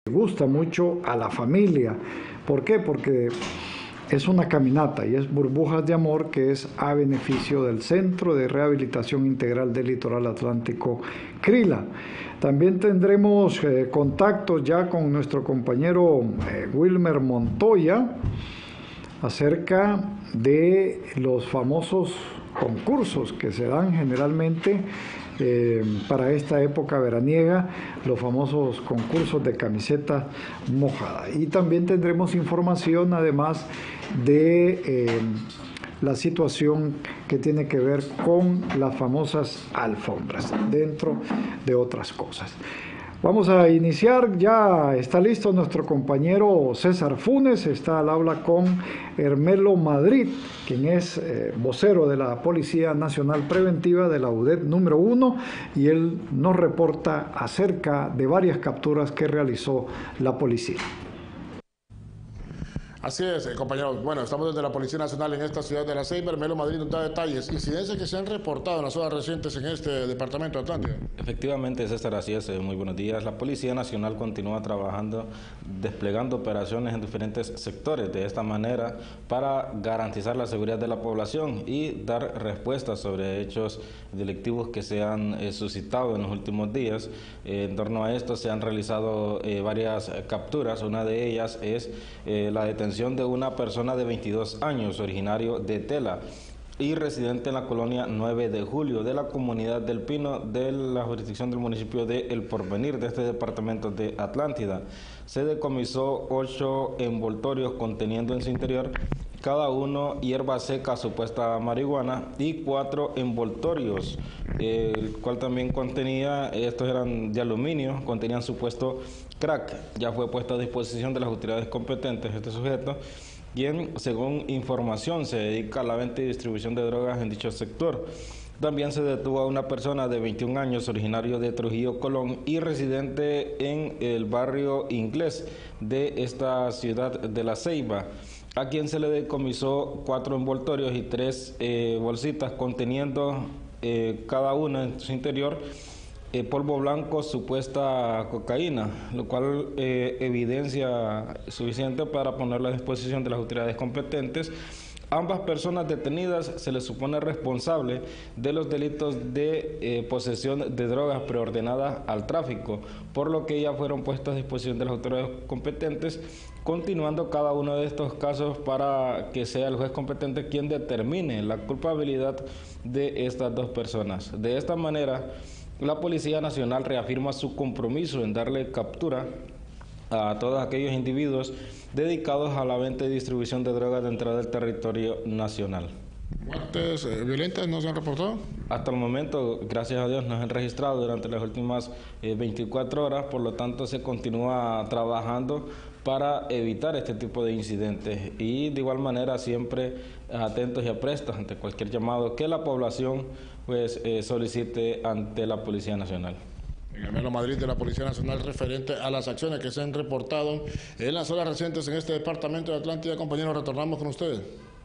gusta mucho a la familia. ¿Por qué? Porque es una caminata y es Burbujas de Amor, que es a beneficio del Centro de Rehabilitación Integral del Litoral Atlántico, CRILA. También tendremos contactos ya con nuestro compañero Wilmer Montoya acerca de los famosos concursos que se dan generalmente para esta época veraniega, los famosos concursos de camiseta mojada. Y también tendremos información además de la situación que tiene que ver con las famosas alfombras, dentro de otras cosas. Vamos a iniciar, ya está listo nuestro compañero César Funes, está al habla con Hermelo Madrid, quien es vocero de la Policía Nacional Preventiva de la UDEP número 1, y él nos reporta acerca de varias capturas que realizó la policía. Así es, compañeros. Bueno, estamos desde la Policía Nacional en esta ciudad de La Ceiba. Hermelo Madrid nos da detalles, incidencias que se han reportado en las horas recientes en este departamento de Atlántida. Efectivamente, César, así es. Muy buenos días. La Policía Nacional continúa trabajando, desplegando operaciones en diferentes sectores de esta manera para garantizar la seguridad de la población y dar respuestas sobre hechos delictivos que se han suscitado en los últimos días. En torno a esto se han realizado varias capturas. Una de ellas es la detención de una persona de 22 años, originario de Tela y residente en la colonia 9 de Julio de la comunidad del Pino de la jurisdicción del municipio de El Porvenir de este departamento de Atlántida. Se decomisó 8 envoltorios conteniendo en su interior cada uno hierba seca, supuesta marihuana, y 4 envoltorios, el cual también contenía, estos eran de aluminio, contenían supuesto crack. Ya fue puesto a disposición de las autoridades competentes este sujeto, quien, según información, se dedica a la venta y distribución de drogas en dicho sector. También se detuvo a una persona de 21 años, originario de Trujillo, Colón, y residente en el barrio Inglés de esta ciudad de La Ceiba, a quien se le decomisó 4 envoltorios y 3 bolsitas conteniendo cada una en su interior polvo blanco, supuesta cocaína, lo cual evidencia suficiente para ponerlo a disposición de las autoridades competentes. Ambas personas detenidas se les supone responsable de los delitos de posesión de drogas preordenadas al tráfico, por lo que ya fueron puestas a disposición de las autoridades competentes, continuando cada uno de estos casos para que sea el juez competente quien determine la culpabilidad de estas 2 personas. De esta manera, la Policía Nacional reafirma su compromiso en darle captura a todos aquellos individuos dedicados a la venta y distribución de drogas dentro del territorio nacional. ¿Muertes violentas no se han reportado? Hasta el momento, gracias a Dios, no se han registrado durante las últimas 24 horas, por lo tanto se continúa trabajando para evitar este tipo de incidentes y de igual manera siempre atentos y aprestos ante cualquier llamado que la población solicite ante la Policía Nacional. Hermelo Madrid de la Policía Nacional referente a las acciones que se han reportado en las horas recientes en este departamento de Atlántida. Compañeros, retornamos con ustedes.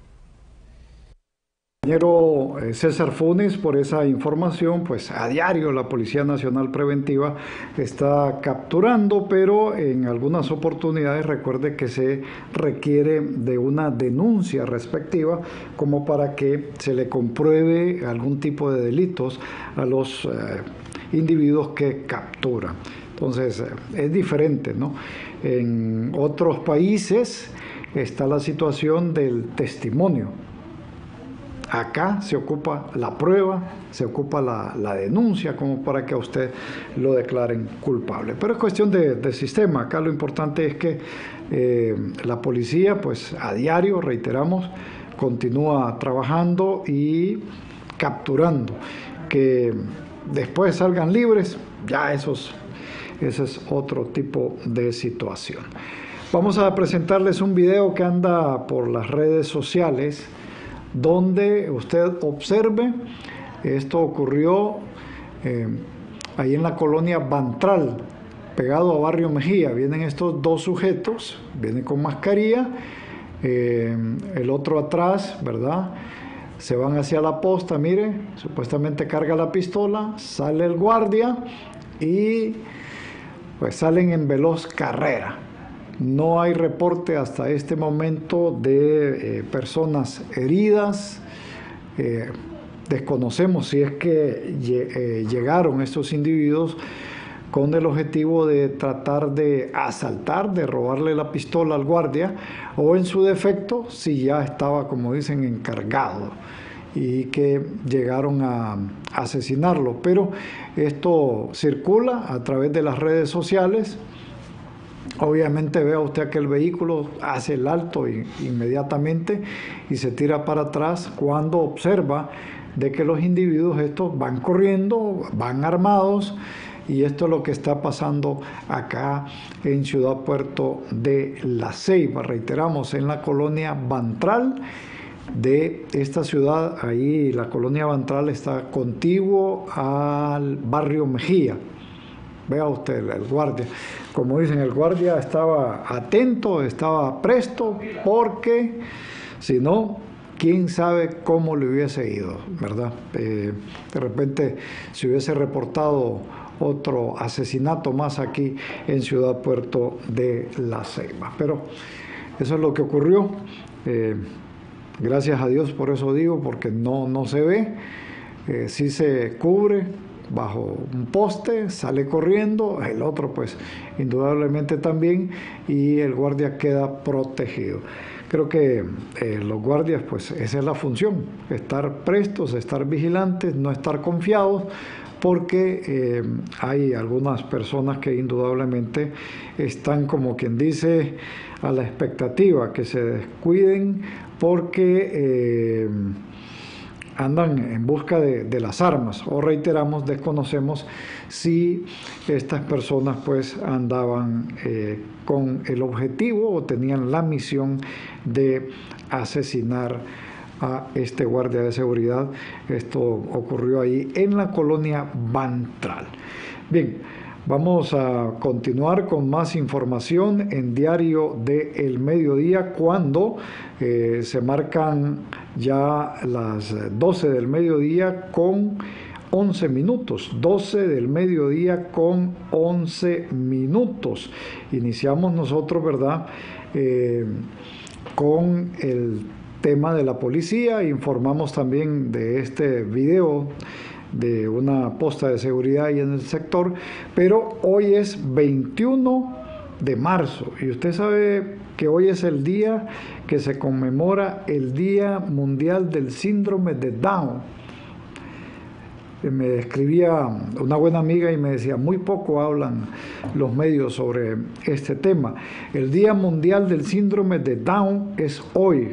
Compañero César Funes, por esa información. Pues a diario la Policía Nacional Preventiva está capturando, pero en algunas oportunidades recuerde que se requiere de una denuncia respectiva como para que se le compruebe algún tipo de delitos a los individuos que capturan. Entonces es diferente, ¿no? En otros países está la situación del testimonio. Acá se ocupa la prueba, se ocupa la denuncia como para que a usted lo declaren culpable. Pero es cuestión de sistema. Acá lo importante es que la policía, pues a diario, reiteramos, continúa trabajando y capturando. Que después salgan libres, ya ese es otro tipo de situación. Vamos a presentarles un video que anda por las redes sociales, donde usted observe, esto ocurrió ahí en la colonia Bantral, pegado a Barrio Mejía. Vienen estos 2 sujetos, vienen con mascarilla, el otro atrás, ¿verdad? Se van hacia la posta, mire, supuestamente carga la pistola, sale el guardia y pues salen en veloz carrera. No hay reporte hasta este momento de personas heridas. Desconocemos si es que llegaron estos individuos con el objetivo de tratar de asaltar, de robarle la pistola al guardia, o en su defecto, si ya estaba, como dicen, encargado y que llegaron a asesinarlo. Pero esto circula a través de las redes sociales. Obviamente vea usted que el vehículo hace el alto inmediatamente y se tira para atrás cuando observa de que los individuos estos van corriendo, van armados, y esto es lo que está pasando acá en Ciudad Puerto de La Ceiba. Reiteramos, en la colonia Bantral de esta ciudad. Ahí la colonia Bantral está contiguo al barrio Mejía. Vea usted, el guardia, como dicen, el guardia estaba atento, estaba presto, porque si no, quién sabe cómo le hubiese ido, ¿verdad? De repente se hubiese reportado otro asesinato más aquí en Ciudad Puerto de La Ceiba. Pero eso es lo que ocurrió. Gracias a Dios, por eso digo, porque no se ve. Sí se cubre bajo un poste, sale corriendo, el otro pues indudablemente también, y el guardia queda protegido. Creo que los guardias, pues esa es la función, estar prestos, estar vigilantes, no estar confiados, porque hay algunas personas que indudablemente están, como quien dice, a la expectativa, que se descuiden porque andan en busca de las armas, o reiteramos, desconocemos si estas personas pues andaban con el objetivo o tenían la misión de asesinar a este guardia de seguridad. Esto ocurrió ahí en la colonia Bantral. Bien, vamos a continuar con más información en Diario del Mediodía, cuando se marcan ya las 12 del mediodía con 11 minutos. 12 del mediodía con 11 minutos. Iniciamos nosotros, ¿verdad?, con el tema de la policía. Informamos también de este video de una posta de seguridad ahí en el sector, pero hoy es 21 de marzo y usted sabe que hoy es el día que se conmemora el Día Mundial del Síndrome de Down. Me escribía una buena amiga y me decía, muy poco hablan los medios sobre este tema. El Día Mundial del Síndrome de Down es hoy,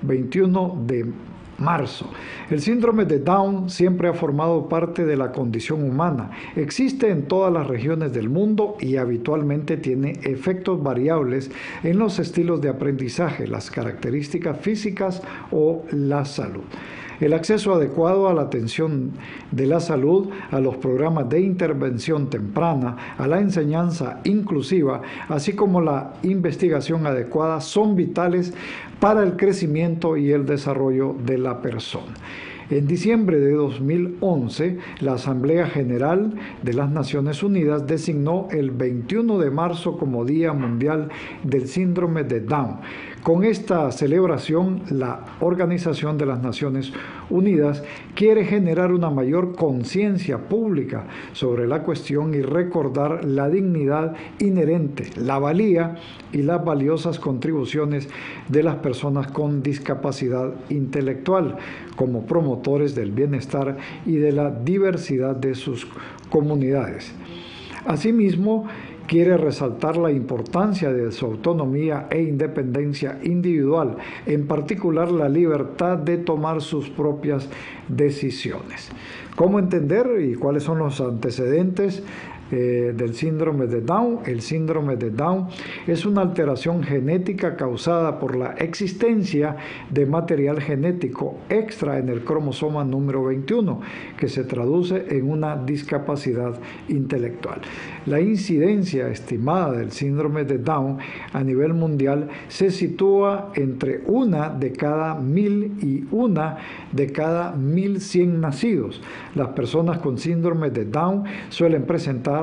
21 de marzo. El síndrome de Down siempre ha formado parte de la condición humana. Existe en todas las regiones del mundo y habitualmente tiene efectos variables en los estilos de aprendizaje, las características físicas o la salud. El acceso adecuado a la atención de la salud, a los programas de intervención temprana, a la enseñanza inclusiva, así como la investigación adecuada, son vitales para el crecimiento y el desarrollo de la persona. En diciembre de 2011, la Asamblea General de las Naciones Unidas designó el 21 de marzo como Día Mundial del Síndrome de Down. Con esta celebración, la Organización de las Naciones Unidas quiere generar una mayor conciencia pública sobre la cuestión y recordar la dignidad inherente, la valía y las valiosas contribuciones de las personas con discapacidad intelectual como promotores del bienestar y de la diversidad de sus comunidades. Asimismo, quiere resaltar la importancia de su autonomía e independencia individual, en particular la libertad de tomar sus propias decisiones. ¿Cómo entender y cuáles son los antecedentes del síndrome de Down? El síndrome de Down es una alteración genética causada por la existencia de material genético extra en el cromosoma número 21, que se traduce en una discapacidad intelectual. La incidencia estimada del síndrome de Down a nivel mundial se sitúa entre 1 de cada 1000 y 1 de cada 1100 nacidos. Las personas con síndrome de Down suelen presentar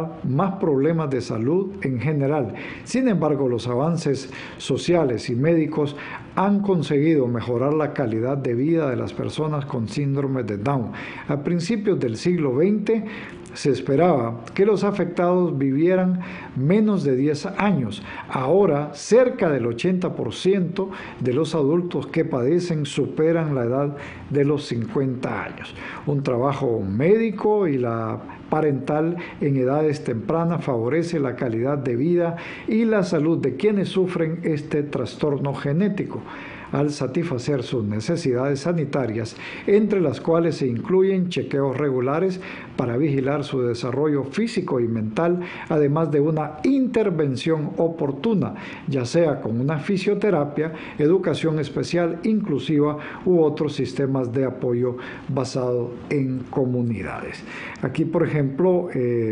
traerá más problemas de salud en general. Sin embargo, los avances sociales y médicos han conseguido mejorar la calidad de vida de las personas con síndrome de Down. A principios del siglo XX se esperaba que los afectados vivieran menos de 10 años. Ahora, cerca del 80% de los adultos que padecen superan la edad de los 50 años. Un trabajo médico y la parental en edades tempranas favorece la calidad de vida y la salud de quienes sufren este trastorno genético, al satisfacer sus necesidades sanitarias, entre las cuales se incluyen chequeos regulares para vigilar su desarrollo físico y mental, además de una intervención oportuna, ya sea con una fisioterapia, educación especial inclusiva u otros sistemas de apoyo basados en comunidades. Aquí, por ejemplo,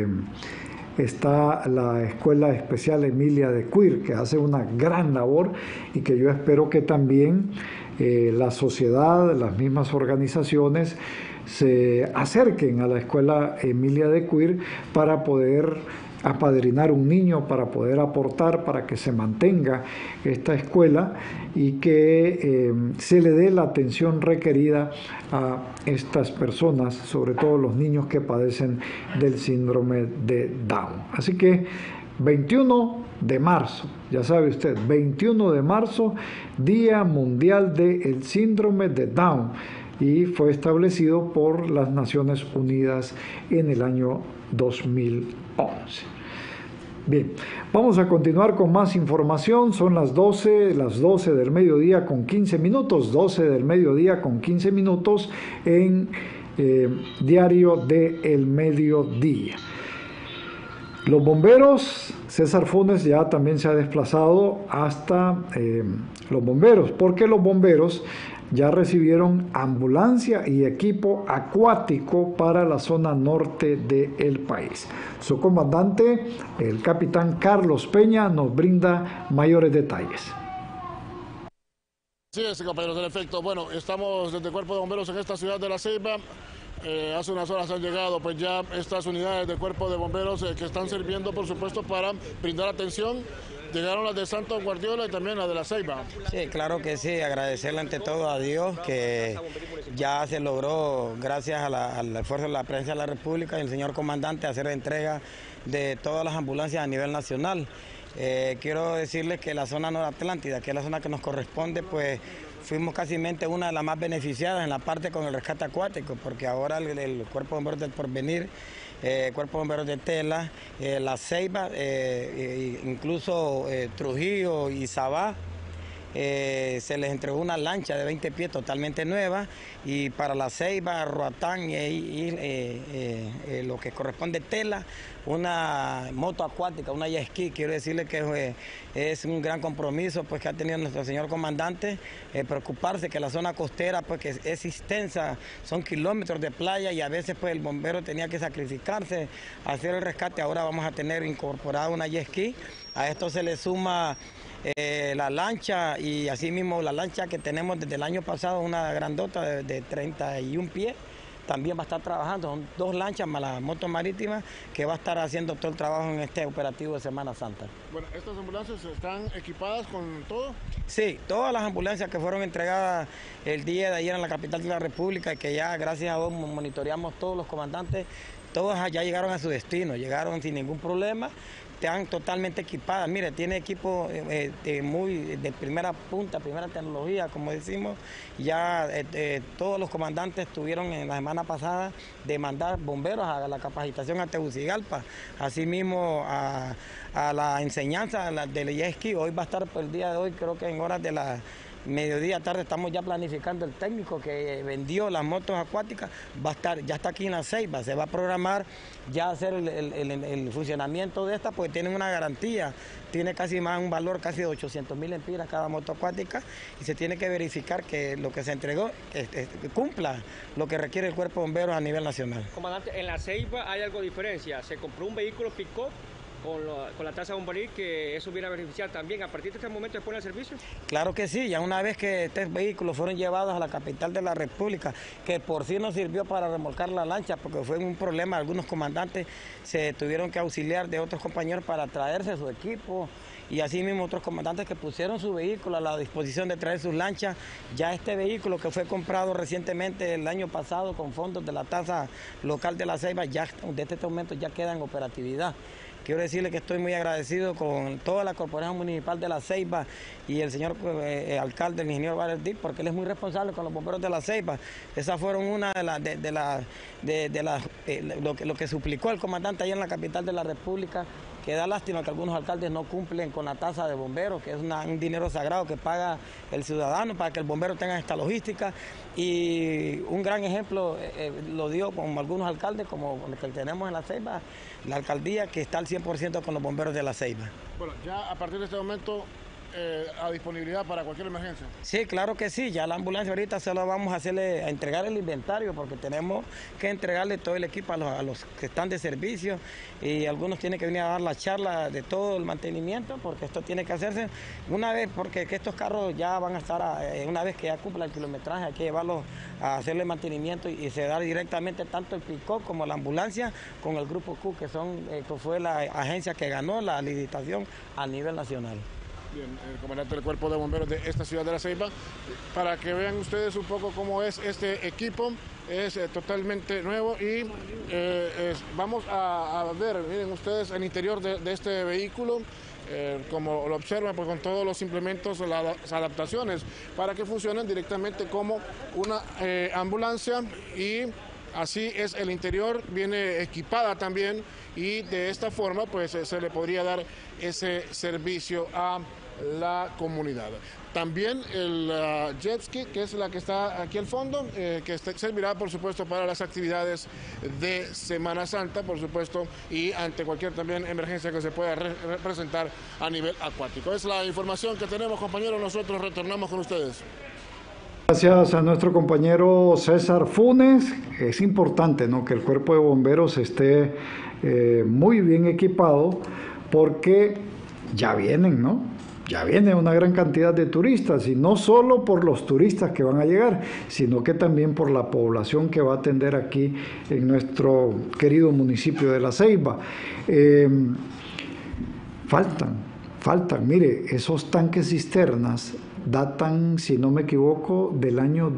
está la Escuela Especial Emilia de Cuir, que hace una gran labor y que yo espero que también la sociedad, las mismas organizaciones se acerquen a la Escuela Emilia de Cuir para poder apadrinar un niño, para poder aportar, para que se mantenga esta escuela y que se le dé la atención requerida a estas personas, sobre todo los niños que padecen del síndrome de Down. Así que 21 de marzo, ya sabe usted, 21 de marzo, Día Mundial del Síndrome de Down, y fue establecido por las Naciones Unidas en el año 2011. Bien, vamos a continuar con más información. Son las 12 del mediodía con 15 minutos, 12 del mediodía con 15 minutos en Diario del Mediodía. Los bomberos, César Funes ya también se ha desplazado hasta los bomberos, porque los bomberos ya recibieron ambulancia y equipo acuático para la zona norte del país. Su comandante, el capitán Carlos Peña, nos brinda mayores detalles. Sí, compañeros, en efecto. Bueno, estamos desde el Cuerpo de Bomberos en esta ciudad de La Ceiba. Hace unas horas han llegado pues ya estas unidades del Cuerpo de Bomberos que están sirviendo, por supuesto, para brindar atención. Llegaron las de Santos Guardiola y también las de La Ceiba. Sí, claro que sí, agradecerle ante todo a Dios que ya se logró, gracias al esfuerzo de la Presidencia de la República y el señor comandante, hacer entrega de todas las ambulancias a nivel nacional. Quiero decirles que la zona noratlántida, que es la zona que nos corresponde, pues fuimos casi una de las más beneficiadas en la parte con el rescate acuático, porque ahora el Cuerpo de Bomberos del Porvenir, Cuerpo de Bomberos de Tela, La Ceiba, incluso Trujillo y Sabá, se les entregó una lancha de 20 pies totalmente nueva, y para La Ceiba, Roatán y lo que corresponde Tela, una moto acuática, una jet ski. Quiero decirle que es un gran compromiso pues, que ha tenido nuestro señor comandante, preocuparse que la zona costera pues, que es extensa, son kilómetros de playa, y a veces pues, el bombero tenía que sacrificarse a hacer el rescate. Ahora vamos a tener incorporada una jet ski. A esto se le suma la lancha, y asimismo la lancha que tenemos desde el año pasado, una grandota de 31 pies, también va a estar trabajando. Son 2 lanchas más la moto marítima que va a estar haciendo todo el trabajo en este operativo de Semana Santa. Bueno, ¿estas ambulancias están equipadas con todo? Sí, todas las ambulancias que fueron entregadas el día de ayer en la capital de la República, y que ya gracias a Dios monitoreamos todos los comandantes, todas ya llegaron a su destino, llegaron sin ningún problema. Están totalmente equipadas. Mire, tiene equipo de primera punta, primera tecnología, como decimos. Ya todos los comandantes tuvieron en la semana pasada de mandar bomberos a la capacitación a Tegucigalpa, asimismo a la enseñanza del jet ski. Hoy va a estar, por el día de hoy, creo que en horas de la mediodía tarde, estamos ya planificando. El técnico que vendió las motos acuáticas va a estar, ya está aquí en La Ceiba, se va a programar ya hacer el funcionamiento de esta, porque tienen una garantía, tiene casi más un valor casi de 800.000 empiras cada moto acuática, y se tiene que verificar que lo que se entregó cumpla lo que requiere el Cuerpo de Bomberos a nivel nacional. Comandante, en La Ceiba hay algo de diferencia, se compró un vehículo pick-up con la tasa bombaril, que eso viene a beneficiar también. ¿A partir de este momento se pone al servicio? Claro que sí, ya una vez que estos vehículos fueron llevados a la capital de la República, que por sí nos sirvió para remolcar la lancha, porque fue un problema, algunos comandantes se tuvieron que auxiliar de otros compañeros para traerse su equipo, y así mismo otros comandantes que pusieron su vehículo a la disposición de traer sus lanchas. Ya este vehículo que fue comprado recientemente el año pasado con fondos de la tasa local de La Ceiba, ya desde este momento ya queda en operatividad. Quiero decirle que estoy muy agradecido con toda la Corporación Municipal de La Ceiba y el señor alcalde, el ingeniero Valentín, porque él es muy responsable con los bomberos de La Ceiba. Esas fueron una lo que suplicó el comandante allá en la capital de la República, que da lástima que algunos alcaldes no cumplen con la tasa de bomberos, que es un dinero sagrado que paga el ciudadano para que el bombero tenga esta logística. Y un gran ejemplo lo dio con algunos alcaldes, como el que tenemos en La Ceiba, la alcaldía que está al 100% con los bomberos de La Ceiba. Bueno, ya a partir de este momento, a disponibilidad para cualquier emergencia. Sí, claro que sí, ya la ambulancia ahorita solo vamos a entregar el inventario, porque tenemos que entregarle todo el equipo a los que están de servicio, y algunos tienen que venir a dar la charla de todo el mantenimiento, porque esto tiene que hacerse una vez, porque que estos carros ya van a estar, una vez que ya cumpla el kilometraje, hay que llevarlos a hacerle mantenimiento, y se da directamente tanto el pick-up como la ambulancia con el Grupo Q, que fue la agencia que ganó la licitación a nivel nacional. Bien, el comandante del Cuerpo de Bomberos de esta ciudad de La Ceiba, para que vean ustedes un poco cómo es este equipo. Es totalmente nuevo y vamos a ver, miren ustedes, el interior de este vehículo. Como lo observan, pues con todos los implementos, las adaptaciones para que funcionen directamente como una ambulancia, y así es el interior, viene equipada también, y de esta forma pues se le podría dar ese servicio a la comunidad. También el jet ski, que es la que está aquí al fondo, que servirá por supuesto para las actividades de Semana Santa, por supuesto, y ante cualquier también emergencia que se pueda presentar a nivel acuático. Es la información que tenemos, compañeros, nosotros retornamos con ustedes. Gracias a nuestro compañero César Funes. Es importante, ¿no?, que el Cuerpo de Bomberos esté muy bien equipado, porque ya vienen, ¿no? Ya viene una gran cantidad de turistas, y no solo por los turistas que van a llegar, sino que también por la población que va a atender aquí en nuestro querido municipio de La Ceiba. Faltan, mire, esos tanques cisternas datan, si no me equivoco, del año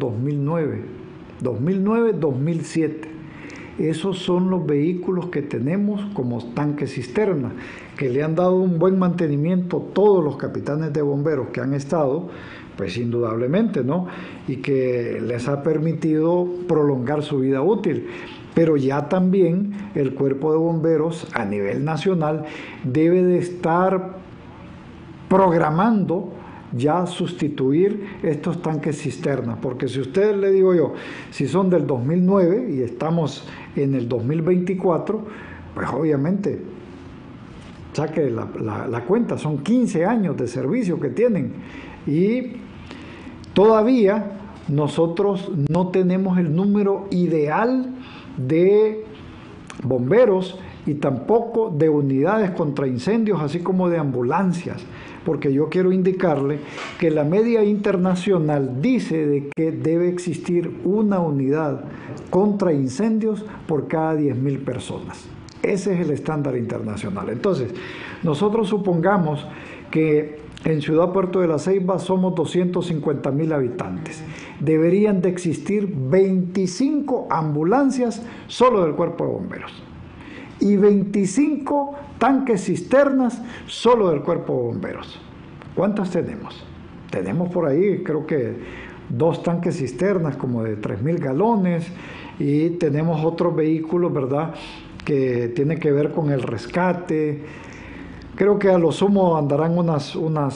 2009-2007. Esos son los vehículos que tenemos como tanques cisterna, que le han dado un buen mantenimiento todos los capitanes de bomberos que han estado, pues indudablemente, ¿no? Y que les ha permitido prolongar su vida útil. Pero ya también el Cuerpo de Bomberos a nivel nacional debe de estar programando ya sustituir estos tanques cisternas, porque si ustedes, le digo yo, si son del 2009 y estamos en el 2024, pues obviamente saque la cuenta, son 15 años de servicio que tienen, y todavía nosotros no tenemos el número ideal de bomberos y tampoco de unidades contra incendios, así como de ambulancias, porque yo quiero indicarle que la media internacional dice de que debe existir una unidad contra incendios por cada 10.000 personas. Ese es el estándar internacional. Entonces, nosotros supongamos que en Ciudad Puerto de La Ceiba somos 250.000 habitantes. Deberían de existir 25 ambulancias solo del Cuerpo de Bomberos y 25 tanques cisternas solo del Cuerpo de Bomberos. ¿Cuántas tenemos? Tenemos por ahí, creo que 2 tanques cisternas como de 3.000 galones, y tenemos otros vehículos, ¿verdad?, que tienen que ver con el rescate. Creo que a lo sumo andarán unas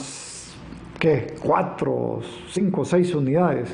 4, 5, 6 unidades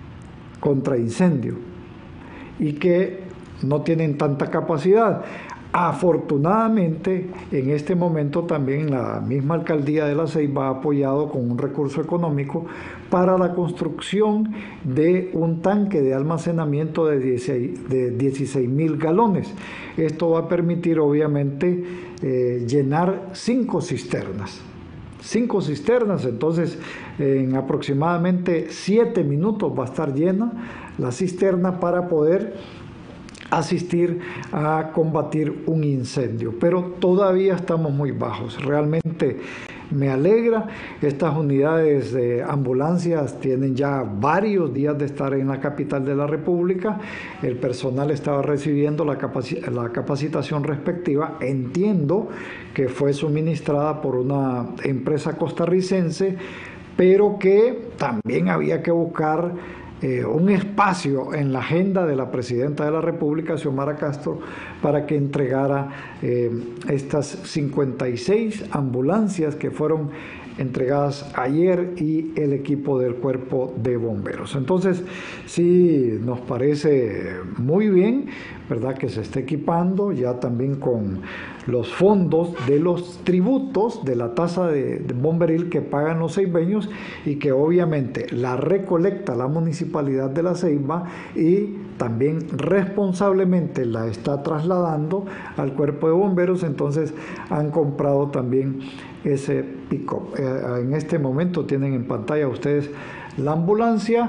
contra incendio, y que no tienen tanta capacidad. Afortunadamente, en este momento también la misma alcaldía de La Ceiba ha apoyado con un recurso económico para la construcción de un tanque de almacenamiento de 16,000 galones. Esto va a permitir, obviamente, llenar 5 cisternas. 5 cisternas, entonces en aproximadamente 7 minutos va a estar llena la cisterna para poder asistir a combatir un incendio, pero todavía estamos muy bajos. Realmente me alegra. Estas unidades de ambulancias tienen ya varios días de estar en la capital de la República. El personal estaba recibiendo la capacitación respectiva. Entiendo que fue suministrada por una empresa costarricense, pero que también había que buscar un espacio en la agenda de la Presidenta de la República, Xiomara Castro, para que entregara estas 56 ambulancias que fueron entregadas ayer y el equipo del Cuerpo de Bomberos. Entonces, sí, nos parece muy bien, ¿verdad?, que se esté equipando ya también con los fondos de los tributos de la tasa de bomberil que pagan los ceibeños y que obviamente la recolecta la Municipalidad de La Ceiba y también responsablemente la está trasladando al Cuerpo de Bomberos. Entonces han comprado también ese pick-up. En este momento tienen en pantalla ustedes la ambulancia.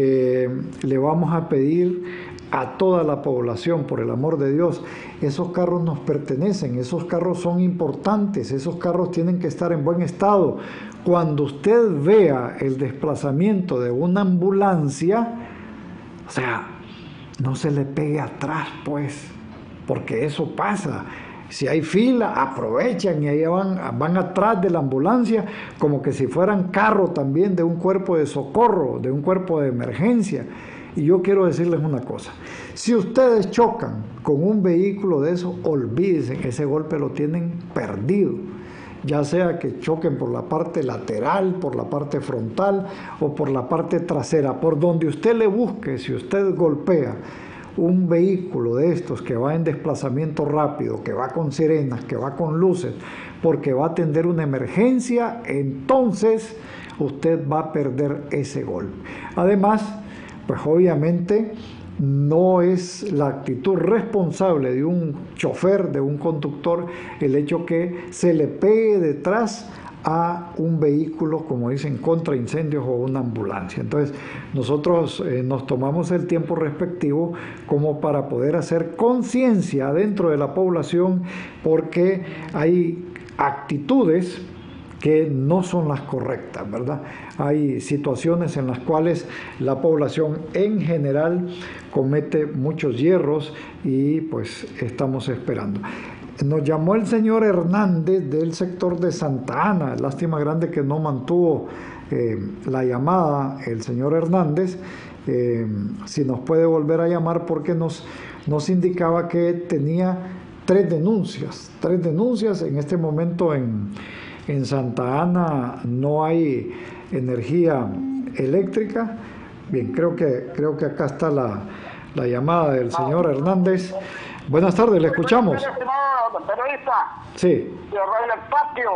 Le vamos a pedir a toda la población, por el amor de Dios, esos carros nos pertenecen, esos carros son importantes, esos carros tienen que estar en buen estado. Cuando usted vea el desplazamiento de una ambulancia, o sea, no se le pegue atrás, pues, porque eso pasa. Si hay fila, aprovechan y ahí van atrás de la ambulancia como que si fueran carro también de un cuerpo de socorro, de un cuerpo de emergencia. Y yo quiero decirles una cosa: si ustedes chocan con un vehículo de eso, olvídense, ese golpe lo tienen perdido. Ya sea que choquen por la parte lateral, por la parte frontal o por la parte trasera, por donde usted le busque. Si usted golpea un vehículo de estos que va en desplazamiento rápido, que va con sirenas, que va con luces, porque va a atender una emergencia, entonces usted va a perder ese golpe. Además, pues obviamente no es la actitud responsable de un chofer, de un conductor, el hecho que se le pegue detrás a un vehículo, como dicen, contra incendios o una ambulancia. Entonces nosotros nos tomamos el tiempo respectivo como para poder hacer conciencia dentro de la población, porque hay actitudes que no son las correctas, ¿verdad? Hay situaciones en las cuales la población en general comete muchos hierros y pues estamos esperando. Nos llamó el señor Hernández del sector de Santa Ana. Lástima grande que no mantuvo la llamada el señor Hernández. Si nos puede volver a llamar, porque nos indicaba que tenía 3 denuncias. 3 denuncias. En este momento en Santa Ana no hay energía eléctrica. Bien, creo que acá está la llamada del señor Hernández. Buenas tardes, le escuchamos. Periodista. Sí. De Radio El Patio.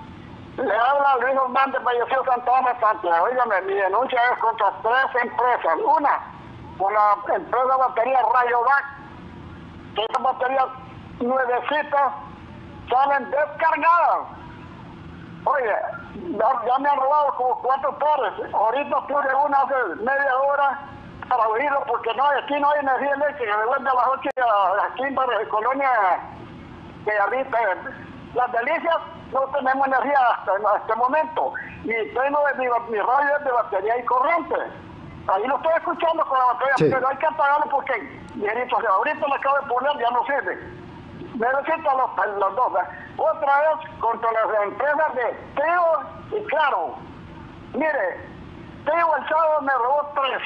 Le habla Luis Hernández, falleció Santa Ana, Santiago. Óigame, mi denuncia es contra 3 empresas. Una, con la empresa de batería Rayovac, que esas baterías nuevecitas salen descargadas. Oye, ya me han robado como 4 pares. Ahorita tuve una hace media hora para oírlo, porque aquí no hay energía eléctrica. Después de las 8 aquí en la colonia de ahorita, Las Delicias, no tenemos energía hasta este momento. Y tengo mi radio es de batería y corriente. Ahí lo estoy escuchando con la batería, sí, pero hay que apagarlo porque, ahorita lo acabo de poner, ya no sirve. Necesitan los dos. Otra vez contra las empresas de Teo y Claro. Mire, Teo el sábado me robó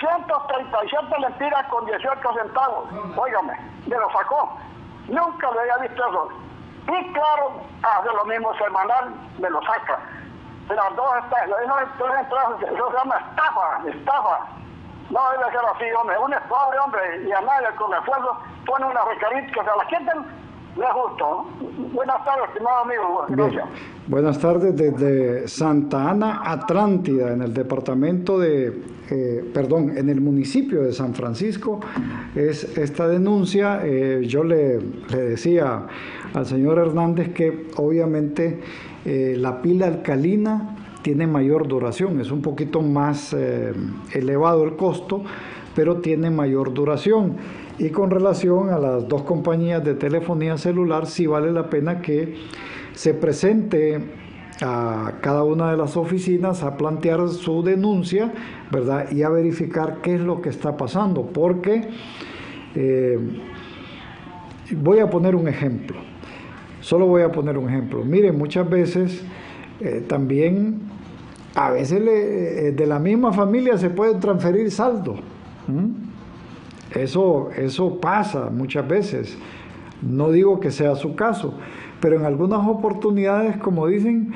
337 lempiras con 18 centavos. Óigame, me lo sacó. Nunca lo había visto eso. Y Claro hace lo mismo semanal, me lo saca. Las dos entradas, eso se llama estafa. No debe ser así, hombre. Un pobre hombre y a nadie con esfuerzo pone una recarita que se la quiten No es justo. Buenas tardes, estimado amigo. Gracias. Bien. Buenas tardes desde Santa Ana, Atlántida, en el departamento en el municipio de San Francisco. Es esta denuncia. Yo le decía al señor Hernández que obviamente la pila alcalina tiene mayor duración, es un poquito más elevado el costo, pero tiene mayor duración. Y con relación a las dos compañías de telefonía celular, sí vale la pena que se presente a cada una de las oficinas a plantear su denuncia, ¿verdad? Y a verificar qué es lo que está pasando, porque voy a poner un ejemplo, solo voy a poner un ejemplo. Miren, muchas veces también, a veces de la misma familia se puede transferir saldo. Eso pasa muchas veces. No digo que sea su caso, pero en algunas oportunidades, como dicen,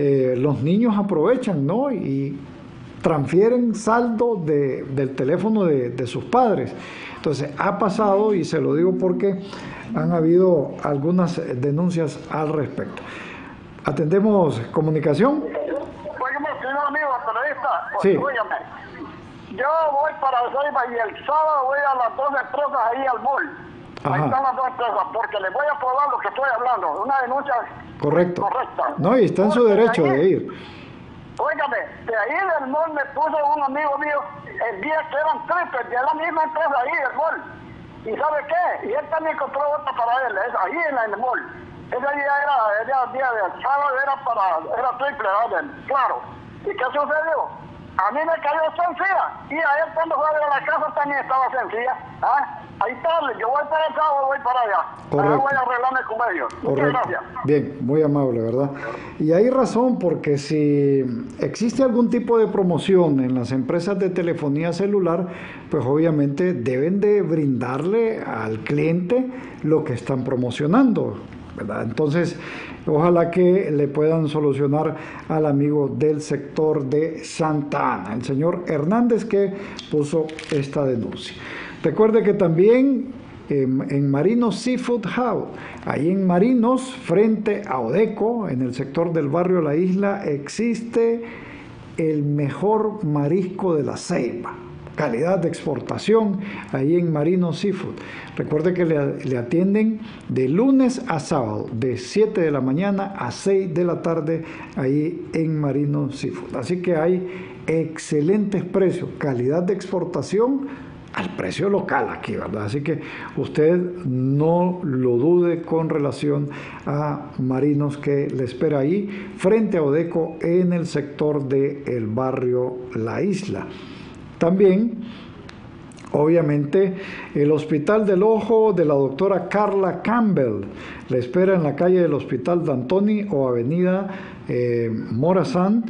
los niños aprovechan, ¿no? Y transfieren saldo del teléfono de sus padres. Entonces, ha pasado, y se lo digo porque han habido algunas denuncias al respecto. ¿Atendemos comunicación? Óigame, señor amigo periodista, Sí. Óigame. Yo voy para Ceiba y el sábado voy a las 2 empresas ahí al mall. Ajá. Ahí están las 2 empresas, porque les voy a probar lo que estoy hablando. Una denuncia Correcto. correcta. No, y está en su Porque derecho de ir. Óigame, de ahí del mall me puso un amigo mío el día que eran triples de la misma empresa ahí del mall. ¿Y sabe qué? Y él también compró otra para él, ahí en el mall. Ese día era el día del sábado, era triple, ¿verdad? Claro. ¿Y qué sucedió? A mí me cayó sencilla, y a él cuando fue a la casa también estaba sencilla. Ahí está, yo voy para el sábado, voy para allá. Correcto. Ahora voy a arreglarme con ellos. Muchas Correcto. gracias. Bien, muy amable, ¿verdad? Y hay razón, porque si existe algún tipo de promoción en las empresas de telefonía celular, pues obviamente deben de brindarle al cliente lo que están promocionando, ¿verdad? Entonces, ojalá que le puedan solucionar al amigo del sector de Santa Ana, el señor Hernández, que puso esta denuncia. Recuerde que también en Marinos Seafood House, ahí en Marinos, frente a Odeco, en el sector del barrio La Isla, existe el mejor marisco de la Ceiba. Calidad de exportación ahí en Marinos Seafood. Recuerde que le atienden de lunes a sábado, de 7 de la mañana a 6 de la tarde, ahí en Marinos Seafood. Así que hay excelentes precios, calidad de exportación al precio local aquí, ¿verdad? Así que usted no lo dude con relación a Marinos, que le espera ahí frente a Odeco en el sector del barrio La Isla. También, obviamente, el Hospital del Ojo de la doctora Carla Campbell le espera en la calle del Hospital D'Antoni o avenida Morazán.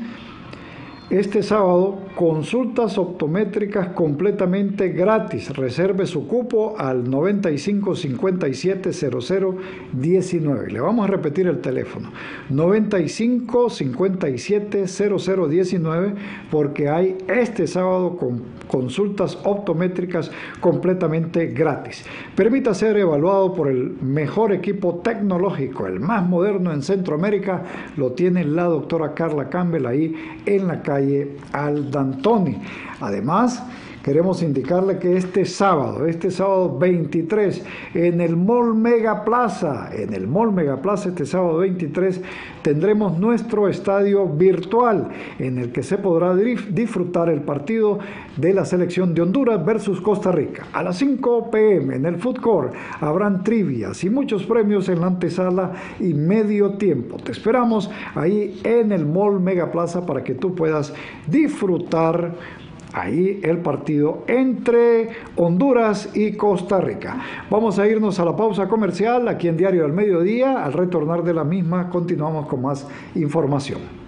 Este sábado, consultas optométricas completamente gratis. Reserve su cupo al 95 57 00 19. Le vamos a repetir el teléfono. 95 57 00 19, porque hay este sábado con consultas optométricas completamente gratis. Permita ser evaluado por el mejor equipo tecnológico, el más moderno en Centroamérica. Lo tiene la doctora Carla Campbell ahí en la calle Al D'Antoni. Además, queremos indicarle que este sábado 23, en el Mall Mega Plaza, este sábado 23, tendremos nuestro estadio virtual, en el que se podrá disfrutar el partido de la selección de Honduras versus Costa Rica. A las 5 p.m. en el Food Court habrán trivias y muchos premios en la antesala y medio tiempo. Te esperamos ahí en el Mall Mega Plaza para que tú puedas disfrutar ahí el partido entre Honduras y Costa Rica. Vamos a irnos a la pausa comercial aquí en Diario del Mediodía. Al retornar de la misma, continuamos con más información.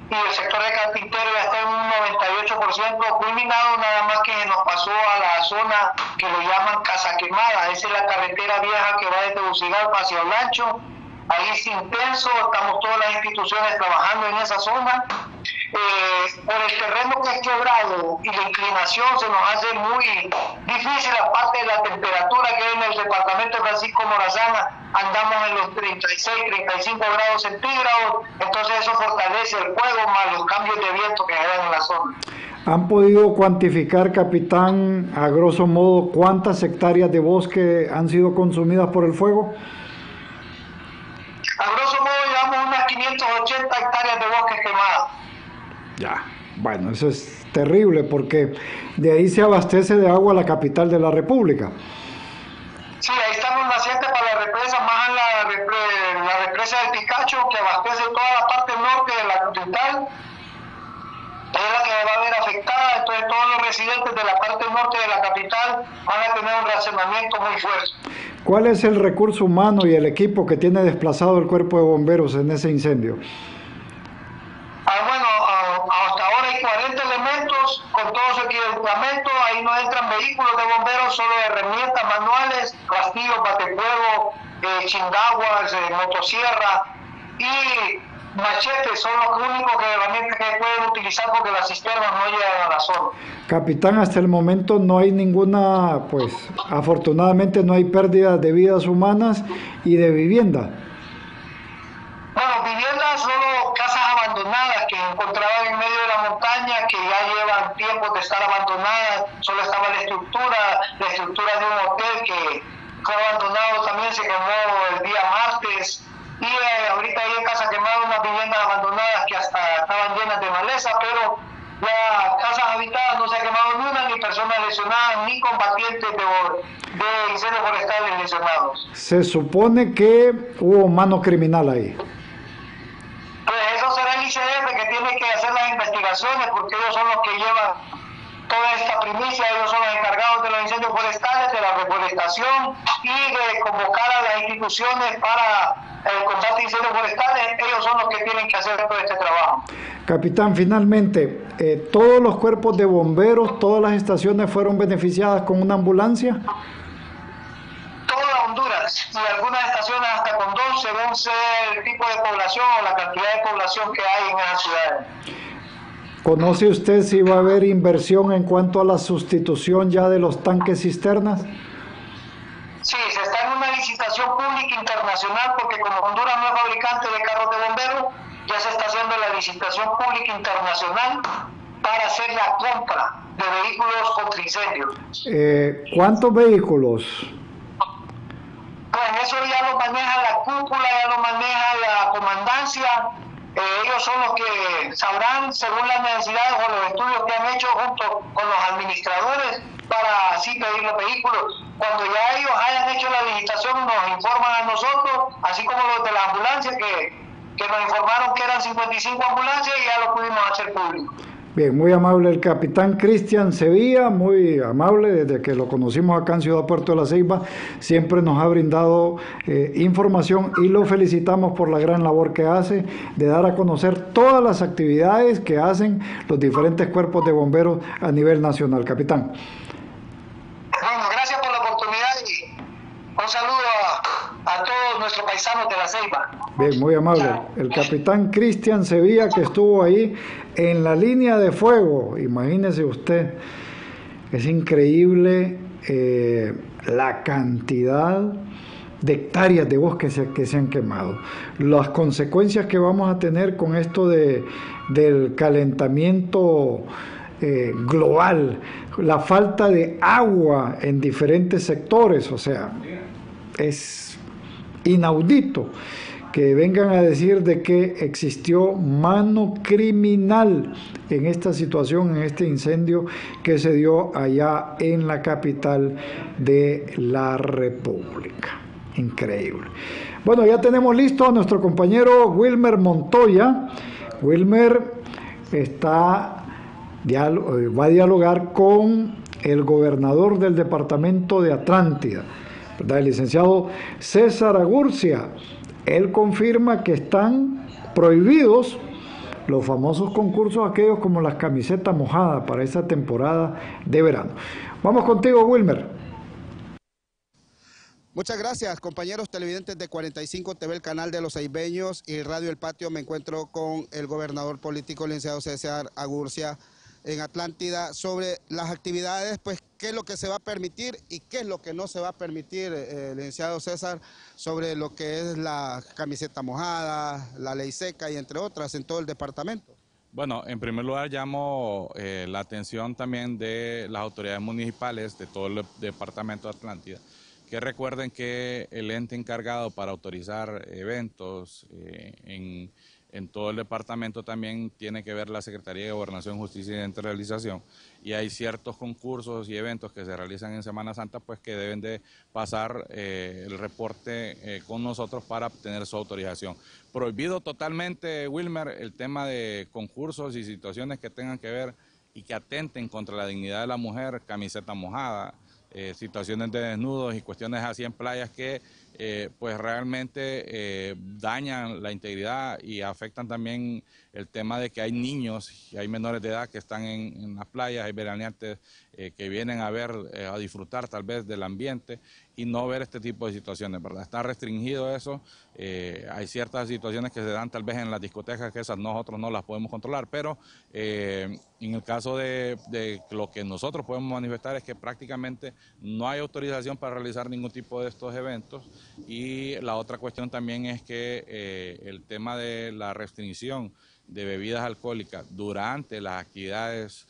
y el sector de Carpintero ya está en un 98% culminado, nada más que nos pasó a la zona que lo llaman Casa Quemada. Esa es la carretera vieja que va desde Bucigalpa hacia Olancho. Ahí es intenso, estamos todas las instituciones trabajando en esa zona. Por el terreno que es quebrado y la inclinación se nos hace muy difícil, aparte de la temperatura que hay en el departamento de Francisco Morazán, andamos en los 36, 35 grados centígrados, entonces eso fortalece el fuego más los cambios de viento que hay en la zona. ¿Han podido cuantificar, capitán, a grosso modo, cuántas hectáreas de bosque han sido consumidas por el fuego? A grosso modo llevamos unas 580 hectáreas de bosques quemadas. Ya, bueno, eso es terrible porque de ahí se abastece de agua la capital de la República. Sí, ahí están los nacientes para la represa, más la represa del Picacho, que abastece toda la parte norte de la capital, es la que va a ver afectada, entonces todos los residentes de la parte norte de la capital van a tener un racionamiento muy fuerte. ¿Cuál es el recurso humano y el equipo que tiene desplazado el cuerpo de bomberos en ese incendio? Bueno, hasta ahora hay 40 elementos con todo su equipamiento, ahí no entran vehículos de bomberos, solo herramientas manuales, rastillos, batefuego, chingaguas, motosierra y machetes son los únicos herramientas que pueden utilizar porque las cisternas no llegan a la zona. Capitán, hasta el momento no hay ninguna, pues afortunadamente no hay pérdida de vidas humanas y de vivienda. Bueno, viviendas solo casas abandonadas que encontraban en medio de la montaña, que ya llevan tiempo de estar abandonadas, solo estaba la estructura de un hotel que fue abandonado, también se quemó el día martes, y ahorita hay en Casa Quemada unas viviendas abandonadas que hasta estaban llenas de maleza, pero las casas habitadas no se ha quemado ni una, ni personas lesionadas, ni combatientes de incendios forestales lesionados. Se supone que hubo mano criminal ahí. Pues eso será el ICF que tiene que hacer las investigaciones, porque ellos son los que llevan toda esta primicia, ellos son los encargados de los incendios forestales, de la reforestación y de convocar a las instituciones para el combate de incendios forestales. Ellos son los que tienen que hacer todo este trabajo. Capitán, finalmente, ¿todos los cuerpos de bomberos, todas las estaciones fueron beneficiadas con una ambulancia? Toda Honduras y algunas estaciones hasta con dos, según sea el tipo de población o la cantidad de población que hay en esas ciudades. ¿Conoce usted si va a haber inversión en cuanto a la sustitución ya de los tanques cisternas? Sí, se está en una licitación pública internacional porque como Honduras no es fabricante de carros de bomberos, ya se está haciendo la licitación pública internacional para hacer la compra de vehículos contra incendios. ¿Cuántos vehículos? Pues eso ya lo maneja la cúpula, ya lo maneja la comandancia. Ellos son los que sabrán según las necesidades o los estudios que han hecho junto con los administradores para así pedir los vehículos. Cuando ya ellos hayan hecho la licitación nos informan a nosotros, así como los de la ambulancia que nos informaron que eran 55 ambulancias y ya lo pudimos hacer público. Bien, muy amable el capitán Cristian Sevilla, muy amable, desde que lo conocimos acá en Ciudad Puerto de la Ceiba, siempre nos ha brindado información y lo felicitamos por la gran labor que hace de dar a conocer todas las actividades que hacen los diferentes cuerpos de bomberos a nivel nacional. Capitán. Bueno, gracias por la oportunidad y un saludo a todos nuestros paisanos de la Ceiba. Bien, muy amable. El capitán Cristian Sevilla, que estuvo ahí en la línea de fuego. Imagínese usted, es increíble la cantidad de hectáreas de bosque que se han quemado. Las consecuencias que vamos a tener con esto del calentamiento global, la falta de agua en diferentes sectores, o sea, es inaudito que vengan a decir de que existió mano criminal en esta situación, en este incendio que se dio allá en la capital de la República. Increíble. Bueno, ya tenemos listo a nuestro compañero Wilmer Montoya. Wilmer va a dialogar con el gobernador del departamento de Atlántida, ¿verdad? El licenciado César Agurcia. Él confirma que están prohibidos los famosos concursos aquellos como las camisetas mojadas para esta temporada de verano. Vamos contigo, Wilmer. Muchas gracias, compañeros televidentes de 45 TV, el canal de los Ceibeños y Radio El Patio. Me encuentro con el gobernador político, el licenciado César Agurcia, en Atlántida, sobre las actividades, pues qué es lo que se va a permitir y qué es lo que no se va a permitir, licenciado César, sobre lo que es la camiseta mojada, la ley seca y entre otras en todo el departamento. Bueno, en primer lugar llamo la atención también de las autoridades municipales de todo el departamento de Atlántida, que recuerden que el ente encargado para autorizar eventos en todo el departamento también tiene que ver la Secretaría de Gobernación, Justicia y Descentralización, y hay ciertos concursos y eventos que se realizan en Semana Santa pues que deben de pasar el reporte con nosotros para obtener su autorización. Prohibido totalmente, Wilmer, el tema de concursos y situaciones que tengan que ver y que atenten contra la dignidad de la mujer, camiseta mojada, situaciones de desnudos y cuestiones así en playas que pues realmente dañan la integridad y afectan también el tema de que hay niños y hay menores de edad que están en las playas, hay veraneantes que vienen a ver, a disfrutar tal vez del ambiente y no ver este tipo de situaciones, ¿verdad? Está restringido eso, hay ciertas situaciones que se dan tal vez en las discotecas que esas nosotros no las podemos controlar, pero en el caso de lo que nosotros podemos manifestar es que prácticamente no hay autorización para realizar ningún tipo de estos eventos. Y la otra cuestión también es que el tema de la restricción de bebidas alcohólicas durante las actividades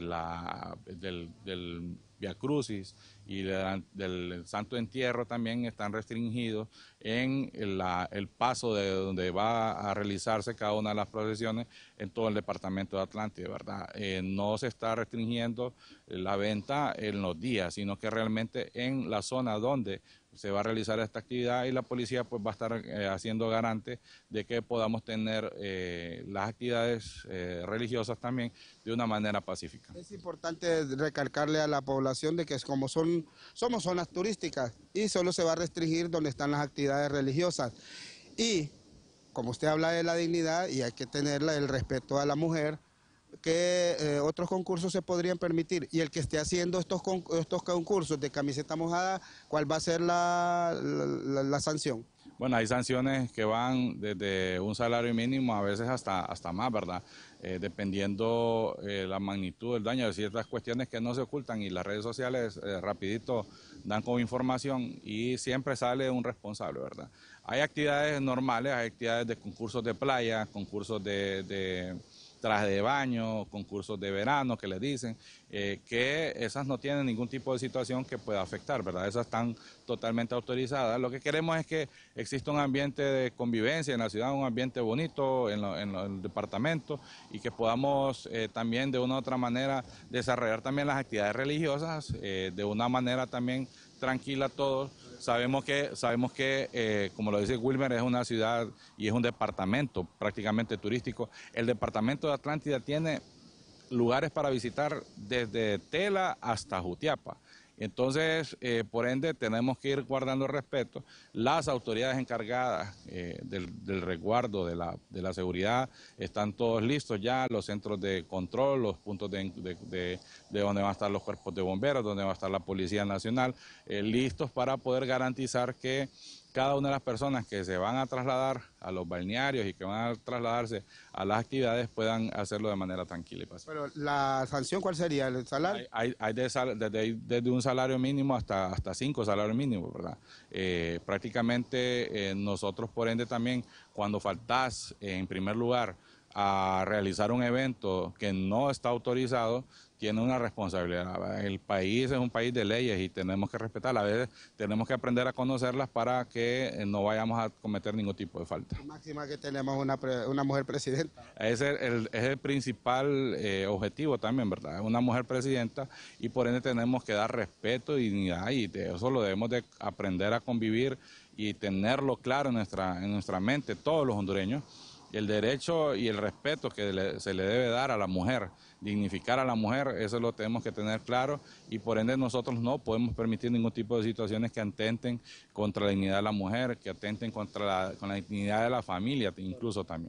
del Via Crucis y del Santo Entierro también están restringidos en el paso de donde va a realizarse cada una de las procesiones en todo el departamento de Atlántida, ¿verdad? No se está restringiendo la venta en los días, sino que realmente en la zona donde se va a realizar esta actividad y la policía pues va a estar haciendo garante de que podamos tener las actividades religiosas también de una manera pacífica. Es importante recalcarle a la población de que como somos zonas turísticas y solo se va a restringir donde están las actividades religiosas. Y como usted habla de la dignidad y hay que tener el respeto a la mujer, que otros concursos se podrían permitir, y el que esté haciendo estos concursos de camiseta mojada, ¿cuál va a ser la sanción? Bueno, hay sanciones que van desde un salario mínimo a veces hasta más, ¿verdad? Dependiendo la magnitud del daño, de ciertas cuestiones que no se ocultan y las redes sociales rapidito dan con información y siempre sale un responsable, ¿verdad? Hay actividades normales, hay actividades de concursos de playa, concursos de traje de baño, concursos de verano que les dicen, que esas no tienen ningún tipo de situación que pueda afectar, ¿verdad? Esas están totalmente autorizadas. Lo que queremos es que exista un ambiente de convivencia en la ciudad, un ambiente bonito en el departamento y que podamos también de una u otra manera desarrollar también las actividades religiosas de una manera también tranquila todos. Sabemos que como lo dice Wilmer, es una ciudad y es un departamento prácticamente turístico. El departamento de Atlántida tiene lugares para visitar desde Tela hasta Jutiapa. Entonces, por ende, tenemos que ir guardando el respeto. Las autoridades encargadas del resguardo de la seguridad están todos listos ya, los centros de control, los puntos de donde van a estar los cuerpos de bomberos, donde va a estar la Policía Nacional, listos para poder garantizar que cada una de las personas que se van a trasladar a los balnearios y que van a trasladarse a las actividades puedan hacerlo de manera tranquila y pacífica. Pero la sanción, ¿cuál sería? ¿El salario? Hay desde un salario mínimo hasta 5 salarios mínimos, ¿verdad? Prácticamente nosotros por ende también cuando faltás en primer lugar a realizar un evento que no está autorizado, tiene una responsabilidad. El país es un país de leyes y tenemos que respetarlas. A veces tenemos que aprender a conocerlas para que no vayamos a cometer ningún tipo de falta. Máxima que tenemos una mujer presidenta. Es el principal objetivo también, ¿verdad? Una mujer presidenta y por ende tenemos que dar respeto y dignidad y de eso lo debemos de aprender a convivir y tenerlo claro en nuestra mente, todos los hondureños. El derecho y el respeto que se le debe dar a la mujer, dignificar a la mujer, eso lo tenemos que tener claro y por ende nosotros no podemos permitir ningún tipo de situaciones que atenten contra la dignidad de la mujer, que atenten con la dignidad de la familia incluso también. Bueno,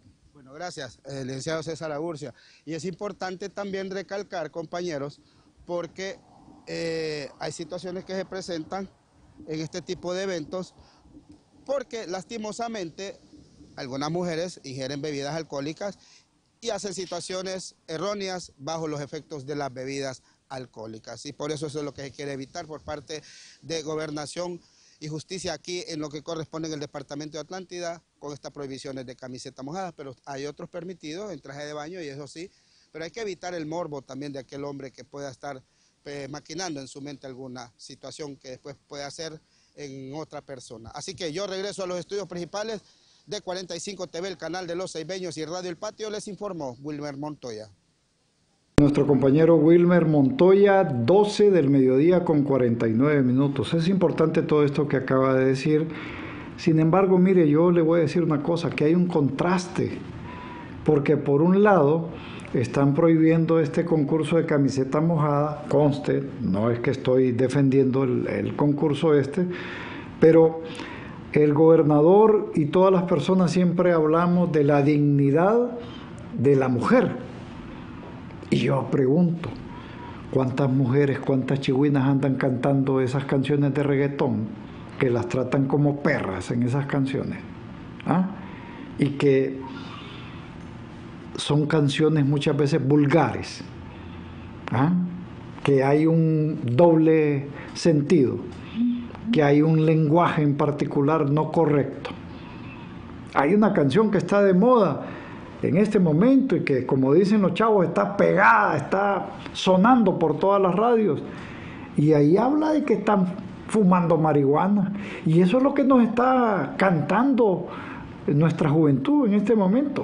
Bueno, gracias, licenciado César Agurcia. Y es importante también recalcar, compañeros, porque hay situaciones que se presentan en este tipo de eventos, porque lastimosamente algunas mujeres ingieren bebidas alcohólicas y hacen situaciones erróneas bajo los efectos de las bebidas alcohólicas. Y por eso es lo que se quiere evitar por parte de Gobernación y Justicia aquí en lo que corresponde en el departamento de Atlántida con estas prohibiciones de camiseta mojada, pero hay otros permitidos en traje de baño y eso sí, pero hay que evitar el morbo también de aquel hombre que pueda estar maquinando en su mente alguna situación que después puede hacer en otra persona. Así que yo regreso a los estudios principales de 45 TV, el canal de los Ceibeños y Radio El Patio, les informó Wilmer Montoya. Nuestro compañero Wilmer Montoya, 12 del mediodía con 49 minutos. Es importante todo esto que acaba de decir. Sin embargo, mire, yo le voy a decir una cosa, que hay un contraste, porque por un lado están prohibiendo este concurso de camiseta mojada, conste, no es que estoy defendiendo el concurso pero el gobernador y todas las personas siempre hablamos de la dignidad de la mujer. Y yo pregunto, ¿cuántas mujeres, cuántas chigüinas andan cantando esas canciones de reggaetón que las tratan como perras en esas canciones? ¿Ah? Y que son canciones muchas veces vulgares, ¿ah? Que hay un doble sentido, que hay un lenguaje en particular no correcto. Hay una canción que está de moda en este momento y que, como dicen los chavos, está pegada, está sonando por todas las radios, y ahí habla de que están fumando marihuana, y eso es lo que nos está cantando nuestra juventud en este momento.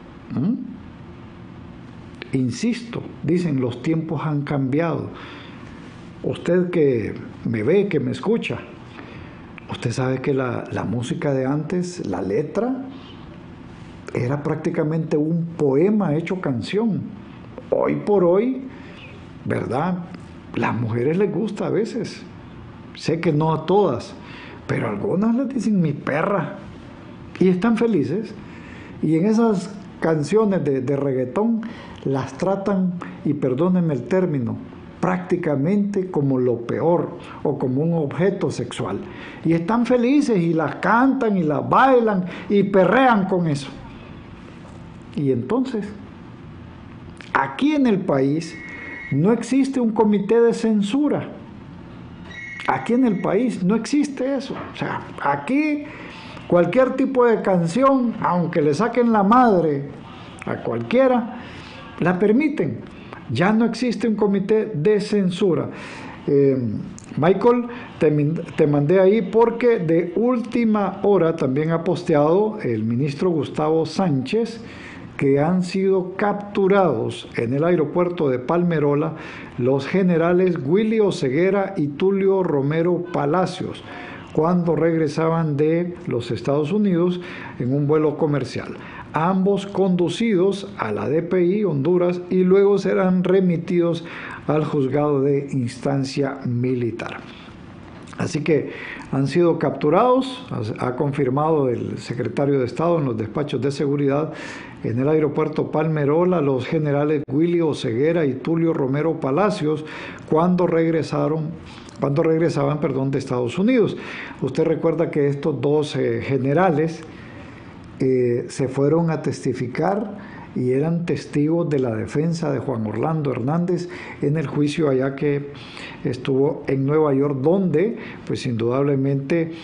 Insisto, dicen, los tiempos han cambiado. Usted que me ve, que me escucha, usted sabe que la música de antes, la letra, era prácticamente un poema hecho canción. Hoy por hoy, ¿verdad? Las mujeres les gusta a veces. Sé que no a todas, pero algunas les dicen mi perra y están felices. Y en esas canciones de reggaetón las tratan, y perdónenme el término, prácticamente como lo peor o como un objeto sexual. Y están felices y las cantan y las bailan y perrean con eso. Y entonces, aquí en el país no existe un comité de censura. Aquí en el país no existe eso. O sea, aquí cualquier tipo de canción, aunque le saquen la madre a cualquiera, la permiten. Ya no existe un comité de censura. Michael, te mandé ahí porque de última hora también ha posteado el ministro Gustavo Sánchez que han sido capturados en el aeropuerto de Palmerola los generales Willy Oseguera y Tulio Romero Palacios cuando regresaban de los Estados Unidos en un vuelo comercial. Ambos conducidos a la DPI Honduras y luego serán remitidos al juzgado de instancia militar. Así que han sido capturados, ha confirmado el secretario de Estado en los despachos de seguridad en el aeropuerto Palmerola los generales Willy Oseguera y Tulio Romero Palacios cuando regresaban de Estados Unidos. Usted recuerda que estos dos generales se fueron a testificar y eran testigos de la defensa de Juan Orlando Hernández en el juicio allá que estuvo en Nueva York, donde pues indudablemente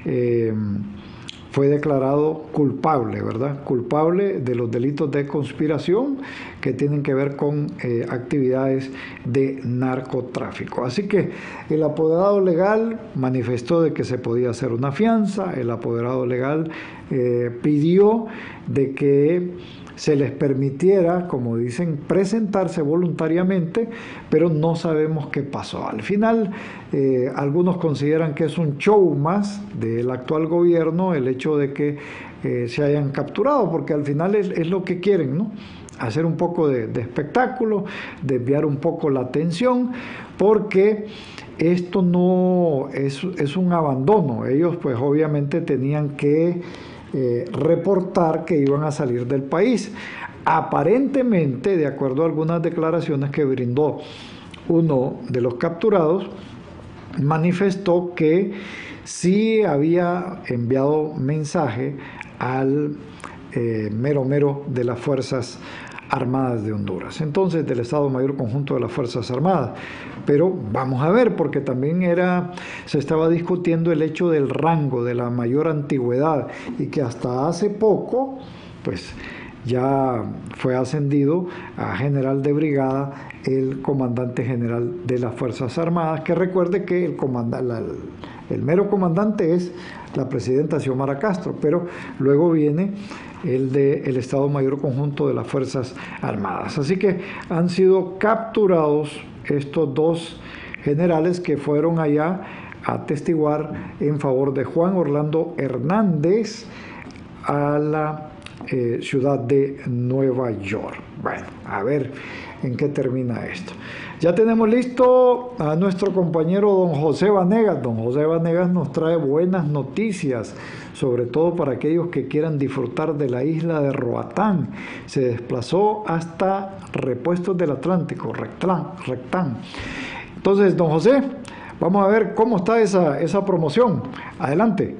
fue declarado culpable, ¿verdad? Culpable de los delitos de conspiración que tienen que ver con actividades de narcotráfico. Así que el apoderado legal manifestó de que se podía hacer una fianza, el apoderado legal pidió de que se les permitiera, como dicen, presentarse voluntariamente, pero no sabemos qué pasó. Al final, algunos consideran que es un show más del actual gobierno el hecho de que se hayan capturado, porque al final es lo que quieren, ¿no? Hacer un poco de espectáculo, desviar un poco la atención, porque esto no es un abandono. Ellos pues obviamente tenían que reportar que iban a salir del país. Aparentemente, de acuerdo a algunas declaraciones que brindó uno de los capturados, manifestó que sí había enviado mensaje al mero de las Fuerzas Armadas de Honduras, entonces del Estado Mayor Conjunto de las Fuerzas Armadas. Pero vamos a ver, porque también se estaba discutiendo el hecho del rango, de la mayor antigüedad, y que hasta hace poco, pues ya fue ascendido a general de brigada el comandante general de las Fuerzas Armadas, que recuerde que el mero comandante es la presidenta Xiomara Castro, pero luego viene el del Estado Mayor Conjunto de las Fuerzas Armadas. Así que han sido capturados estos dos generales que fueron allá a atestiguar en favor de Juan Orlando Hernández a la ciudad de Nueva York. Bueno, a ver en qué termina esto. Ya tenemos listo a nuestro compañero don José Vanegas. Don José Vanegas nos trae buenas noticias, sobre todo para aquellos que quieran disfrutar de la isla de Roatán. Se desplazó hasta Repuestos del Atlántico, Rectán. Entonces, don José, vamos a ver cómo está esa promoción. Adelante.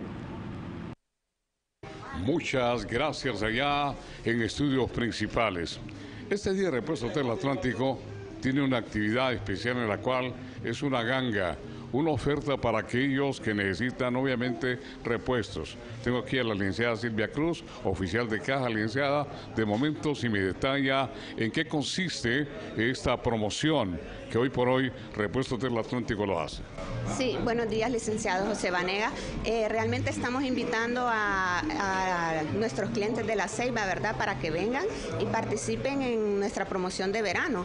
Muchas gracias allá en Estudios Principales. Este día Repuestos del Atlántico tiene una actividad especial en la cual es una ganga, una oferta para aquellos que necesitan obviamente repuestos. Tengo aquí a la licenciada Silvia Cruz, oficial de caja. Licenciada, de momento si me detalla en qué consiste esta promoción que hoy por hoy Repuestos del Atlántico lo hace. Sí, buenos días, licenciado José Vanegas. Realmente estamos invitando a nuestros clientes de La Ceiba, ¿verdad?, para que vengan y participen en nuestra promoción de verano.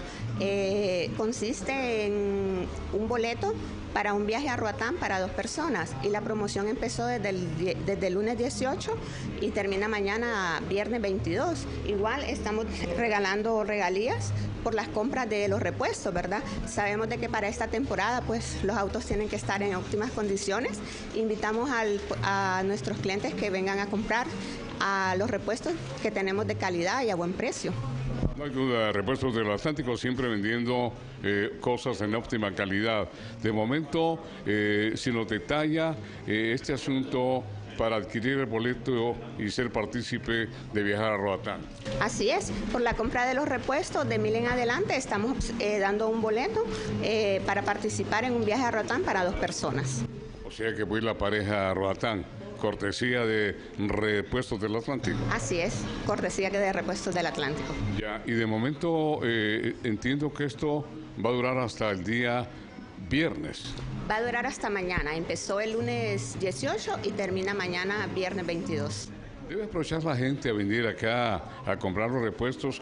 Consiste en un boleto para un viaje a Roatán para 2 personas, y la promoción empezó desde el lunes 18 y termina mañana viernes 22. Igual estamos regalando regalías por las compras de los repuestos, ¿verdad? Sabemos de que para esta temporada pues los autos tienen que estar en óptimas condiciones. Invitamos a nuestros clientes que vengan a comprar a los repuestos que tenemos de calidad y a buen precio. No hay duda, Repuestos del Atlántico siempre vendiendo cosas en óptima calidad. De momento, si nos detalla este asunto para adquirir el boleto y ser partícipe de viajar a Roatán. Así es, por la compra de los repuestos de 1000 en adelante estamos dando un boleto para participar en un viaje a Roatán para 2 personas. O sea que voy la pareja a Roatán. Cortesía de Repuestos del Atlántico. Así es, cortesía de Repuestos del Atlántico. Ya, y de momento entiendo que esto va a durar hasta el día viernes. Va a durar hasta mañana. Empezó el lunes 18 y termina mañana viernes 22. Debe aprovechar la gente a venir acá a comprar los repuestos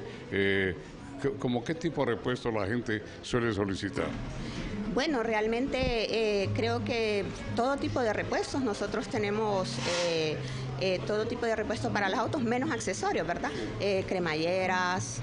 ¿Cómo qué tipo de repuestos la gente suele solicitar? Bueno, realmente creo que todo tipo de repuestos. Nosotros tenemos todo tipo de repuestos para los autos, menos accesorios, ¿verdad? Cremalleras,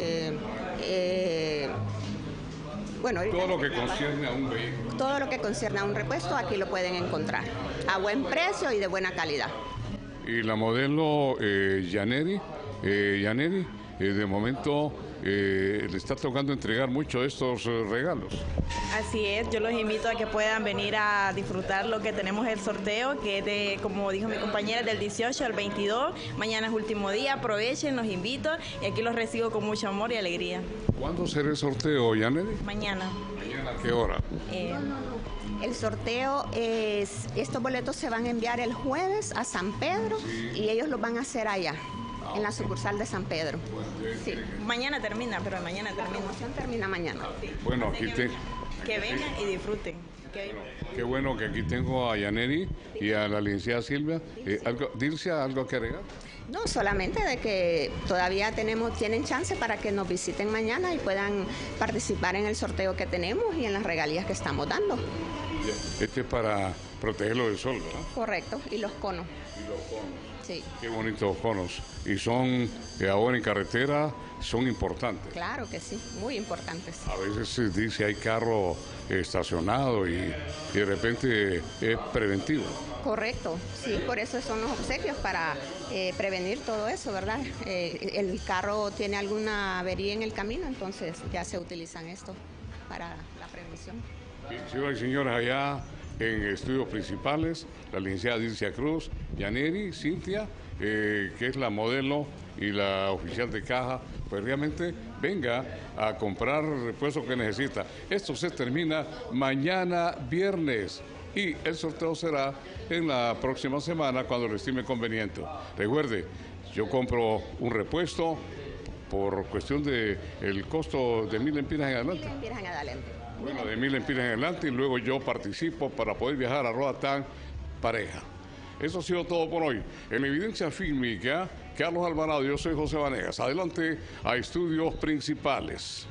bueno, todo lo que concierne a un vehículo. Todo lo que concierne a un repuesto aquí lo pueden encontrar a buen precio y de buena calidad. Y la modelo Yaneri, de momento le está tocando entregar mucho estos regalos. Así es, yo los invito a que puedan venir a disfrutar lo que tenemos el sorteo, que es de, como dijo mi compañera, del 18 al 22. Mañana es último día, aprovechen, los invito y aquí los recibo con mucho amor y alegría. ¿Cuándo será el sorteo, Yaneri? Mañana. ¿Mañana a qué hora? El sorteo estos boletos se van a enviar el jueves a San Pedro y ellos los van a hacer allá. En la sucursal de San Pedro. Sí. Mañana termina, pero mañana termina. La promoción termina mañana. Bueno, aquí que vengan y disfruten. Qué bueno que aquí tengo a Yaneri y a la licenciada Silvia. Dilcia, ¿algo que agregar? No, solamente de que todavía tienen chance para que nos visiten mañana y puedan participar en el sorteo que tenemos y en las regalías que estamos dando. Este es para protegerlo del sol, ¿verdad? Correcto, y los conos. Y los conos. Sí. Sí. Qué bonitos conos. Y son, ahora en carretera, son importantes. Claro que sí, muy importantes. A veces se dice hay carro estacionado y de repente es preventivo. Correcto, sí, por eso son los obsequios, para prevenir todo eso, ¿verdad? El carro tiene alguna avería en el camino, entonces ya se utilizan esto para la prevención. Señoras y señores, allá en estudios principales, la licenciada Dilcia Cruz, Yaneri, Cintia, que es la modelo y la oficial de caja, pues realmente venga a comprar el repuesto que necesita. Esto se termina mañana viernes y el sorteo será en la próxima semana cuando lo estime conveniente. Recuerde, yo compro un repuesto por cuestión de el costo de 1.000 lempiras en adelante. 1.000 lempiras en adelante. Bueno, de 1.000 lempiras en adelante y luego yo participo para poder viajar a Roatán pareja. Eso ha sido todo por hoy. En Evidencia Fílmica, Carlos Alvarado, yo soy José Vanegas. Adelante a estudios principales.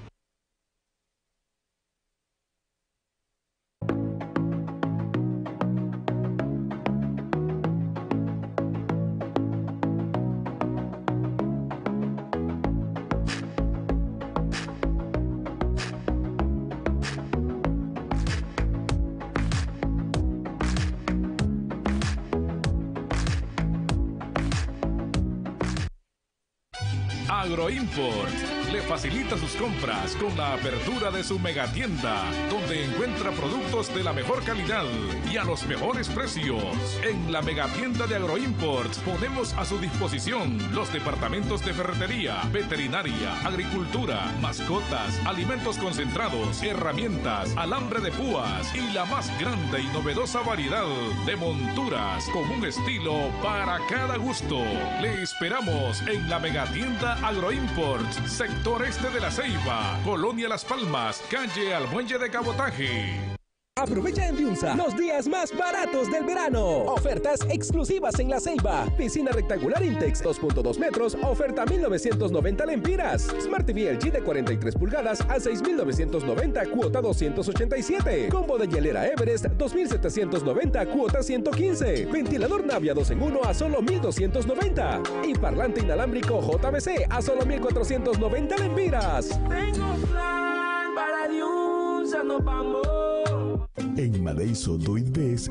Agroimport le facilita sus compras con la apertura de su megatienda, donde encuentra productos de la mejor calidad y a los mejores precios. En la megatienda de Agroimport ponemos a su disposición los departamentos de ferretería, veterinaria, agricultura, mascotas, alimentos concentrados, herramientas, alambre de púas y la más grande y novedosa variedad de monturas con un estilo para cada gusto. Le esperamos en la megatienda Agroimport, sector este de La Ceiba, Colonia Las Palmas, calle al Muelle de Cabotaje. Aprovecha en Diunsa los días más baratos del verano. Ofertas exclusivas en La Ceiba. Piscina rectangular Intex 2.2 metros, oferta 1.990 lempiras. Smart TV LG de 43 pulgadas a 6.990, cuota 287. Combo de hielera Everest 2.790, cuota 115. Ventilador Navia 2 en 1 a solo 1.290. Y parlante inalámbrico JBC a solo 1.490 lempiras. Tengo plan para Diunsa, nos vamos. En Madeiso Doit Bes.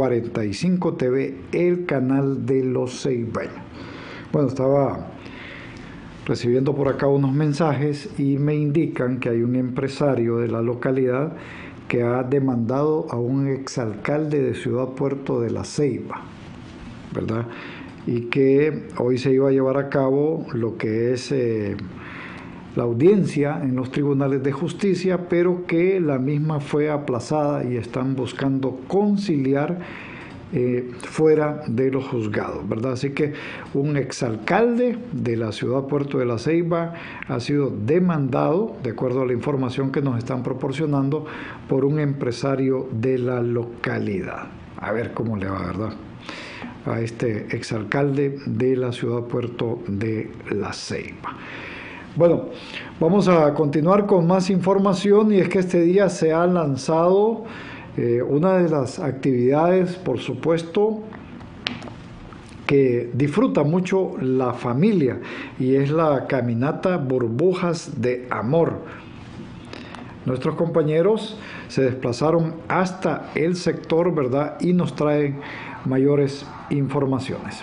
45 TV, el canal de los ceibaños. Bueno, estaba recibiendo por acá unos mensajes y me indican que hay un empresario de la localidad que ha demandado a un exalcalde de Ciudad Puerto de la Ceiba, ¿verdad? Y que hoy se iba a llevar a cabo lo que es la audiencia en los tribunales de justicia, pero que la misma fue aplazada y están buscando conciliar fuera de los juzgados, ¿verdad? Así que un exalcalde de la ciudad Puerto de la Ceiba ha sido demandado, de acuerdo a la información que nos están proporcionando, por un empresario de la localidad. A ver cómo le va, ¿verdad?, a este exalcalde de la ciudad Puerto de la Ceiba. Bueno, vamos a continuar con más información, y es que este día se ha lanzado una de las actividades, por supuesto, que disfruta mucho la familia, y es la caminata Burbujas de Amor. Nuestros compañeros se desplazaron hasta el sector, ¿verdad?, y nos traen mayores informaciones.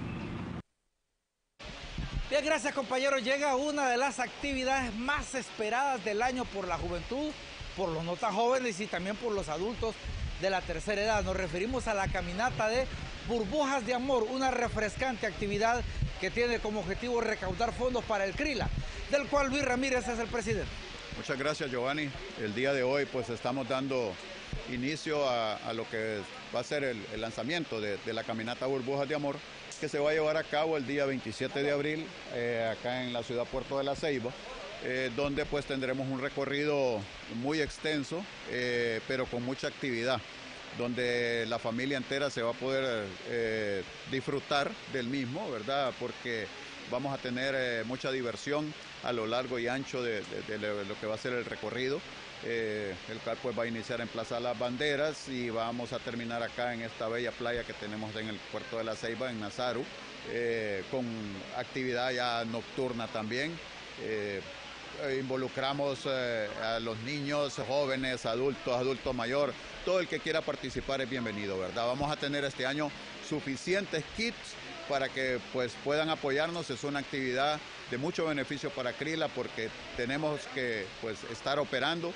Bien, gracias, compañeros. Llega una de las actividades más esperadas del año por la juventud, por los no tan jóvenes y también por los adultos de la tercera edad. Nos referimos a la caminata de Burbujas de Amor, una refrescante actividad que tiene como objetivo recaudar fondos para el CRILA, del cual Luis Ramírez es el presidente. Muchas gracias, Giovanni. El día de hoy pues estamos dando inicio a lo que va a ser el lanzamiento de la caminata Burbujas de Amor, que se va a llevar a cabo el día 27 de abril acá en la ciudad Puerto de la Ceiba, donde pues tendremos un recorrido muy extenso, pero con mucha actividad, donde la familia entera se va a poder disfrutar del mismo, ¿verdad? Porque vamos a tener mucha diversión a lo largo y ancho de lo que va a ser el recorrido, el cual pues va a iniciar en Plaza Las Banderas y vamos a terminar acá en esta bella playa que tenemos en el Puerto de la Ceiba, en Nazaru, con actividad ya nocturna también. Involucramos a los niños, jóvenes, adultos mayor, todo el que quiera participar es bienvenido, ¿verdad? Vamos a tener este año suficientes kits para que pues puedan apoyarnos. Es una actividad de mucho beneficio para CRILA porque tenemos que pues estar operando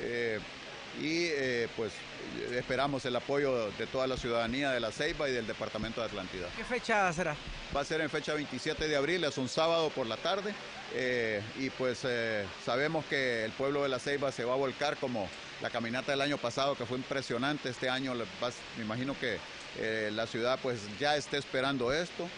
pues esperamos el apoyo de toda la ciudadanía de la Ceiba y del departamento de Atlántida. ¿Qué fecha será? Va a ser en fecha 27 de abril, es un sábado por la tarde, y pues sabemos que el pueblo de la Ceiba se va a volcar como la caminata del año pasado, que fue impresionante. Este año me imagino que la ciudad pues ya esté esperando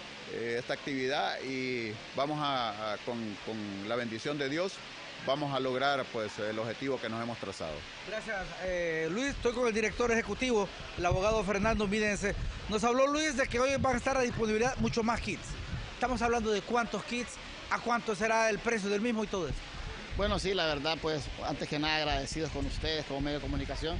esta actividad, y vamos con la bendición de Dios vamos a lograr pues el objetivo que nos hemos trazado. Gracias, Luis. Estoy con el director ejecutivo, el abogado Fernando Mídense. Nos habló Luis de que hoy van a estar a disponibilidad mucho más kits. Estamos hablando de cuántos kits, a cuánto será el precio del mismo y todo eso. Bueno, sí, la verdad, pues antes que nada agradecidos con ustedes como medio de comunicación.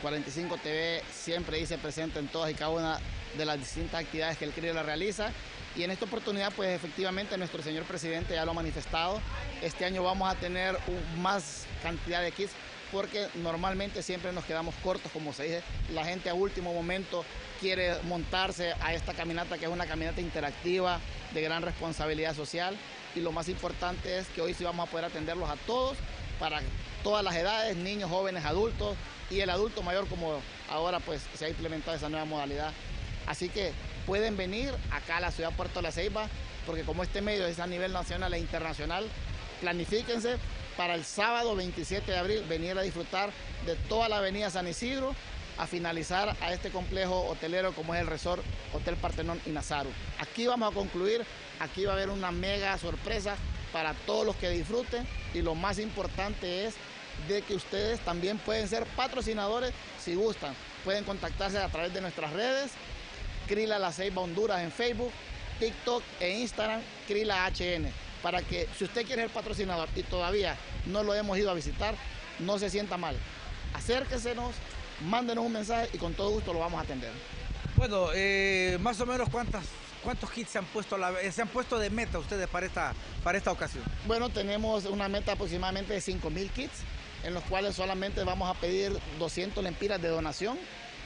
45 TV siempre dice presente en todas y cada una de las distintas actividades que el CRILA realiza, y en esta oportunidad pues efectivamente nuestro señor presidente ya lo ha manifestado. Este año vamos a tener más cantidad de kits porque normalmente siempre nos quedamos cortos, como se dice. La gente a último momento quiere montarse a esta caminata, que es una caminata interactiva de gran responsabilidad social, y lo más importante es que hoy sí vamos a poder atenderlos a todos, para todas las edades, niños, jóvenes, adultos, y el adulto mayor, como ahora pues se ha implementado esa nueva modalidad. Así que pueden venir acá a la ciudad Puerto de la Ceiba, porque como este medio es a nivel nacional e internacional, planifíquense para el sábado 27 de abril venir a disfrutar de toda la avenida San Isidro, a finalizar a este complejo hotelero como es el Resort Hotel Partenón y Nazaru. Aquí vamos a concluir, aquí va a haber una mega sorpresa para todos los que disfruten, y lo más importante es de que ustedes también pueden ser patrocinadores si gustan. Pueden contactarse a través de nuestras redes, CRILA La Ceiba Honduras en Facebook, TikTok e Instagram, CRILA HN, para que si usted quiere ser patrocinador y todavía no lo hemos ido a visitar, no se sienta mal. Acérquesenos, mándenos un mensaje y con todo gusto lo vamos a atender. Bueno, más o menos ¿cuántos kits se han puesto de meta ustedes para esta ocasión? Bueno, tenemos una meta aproximadamente de 5,000 kits, en los cuales solamente vamos a pedir 200 lempiras de donación,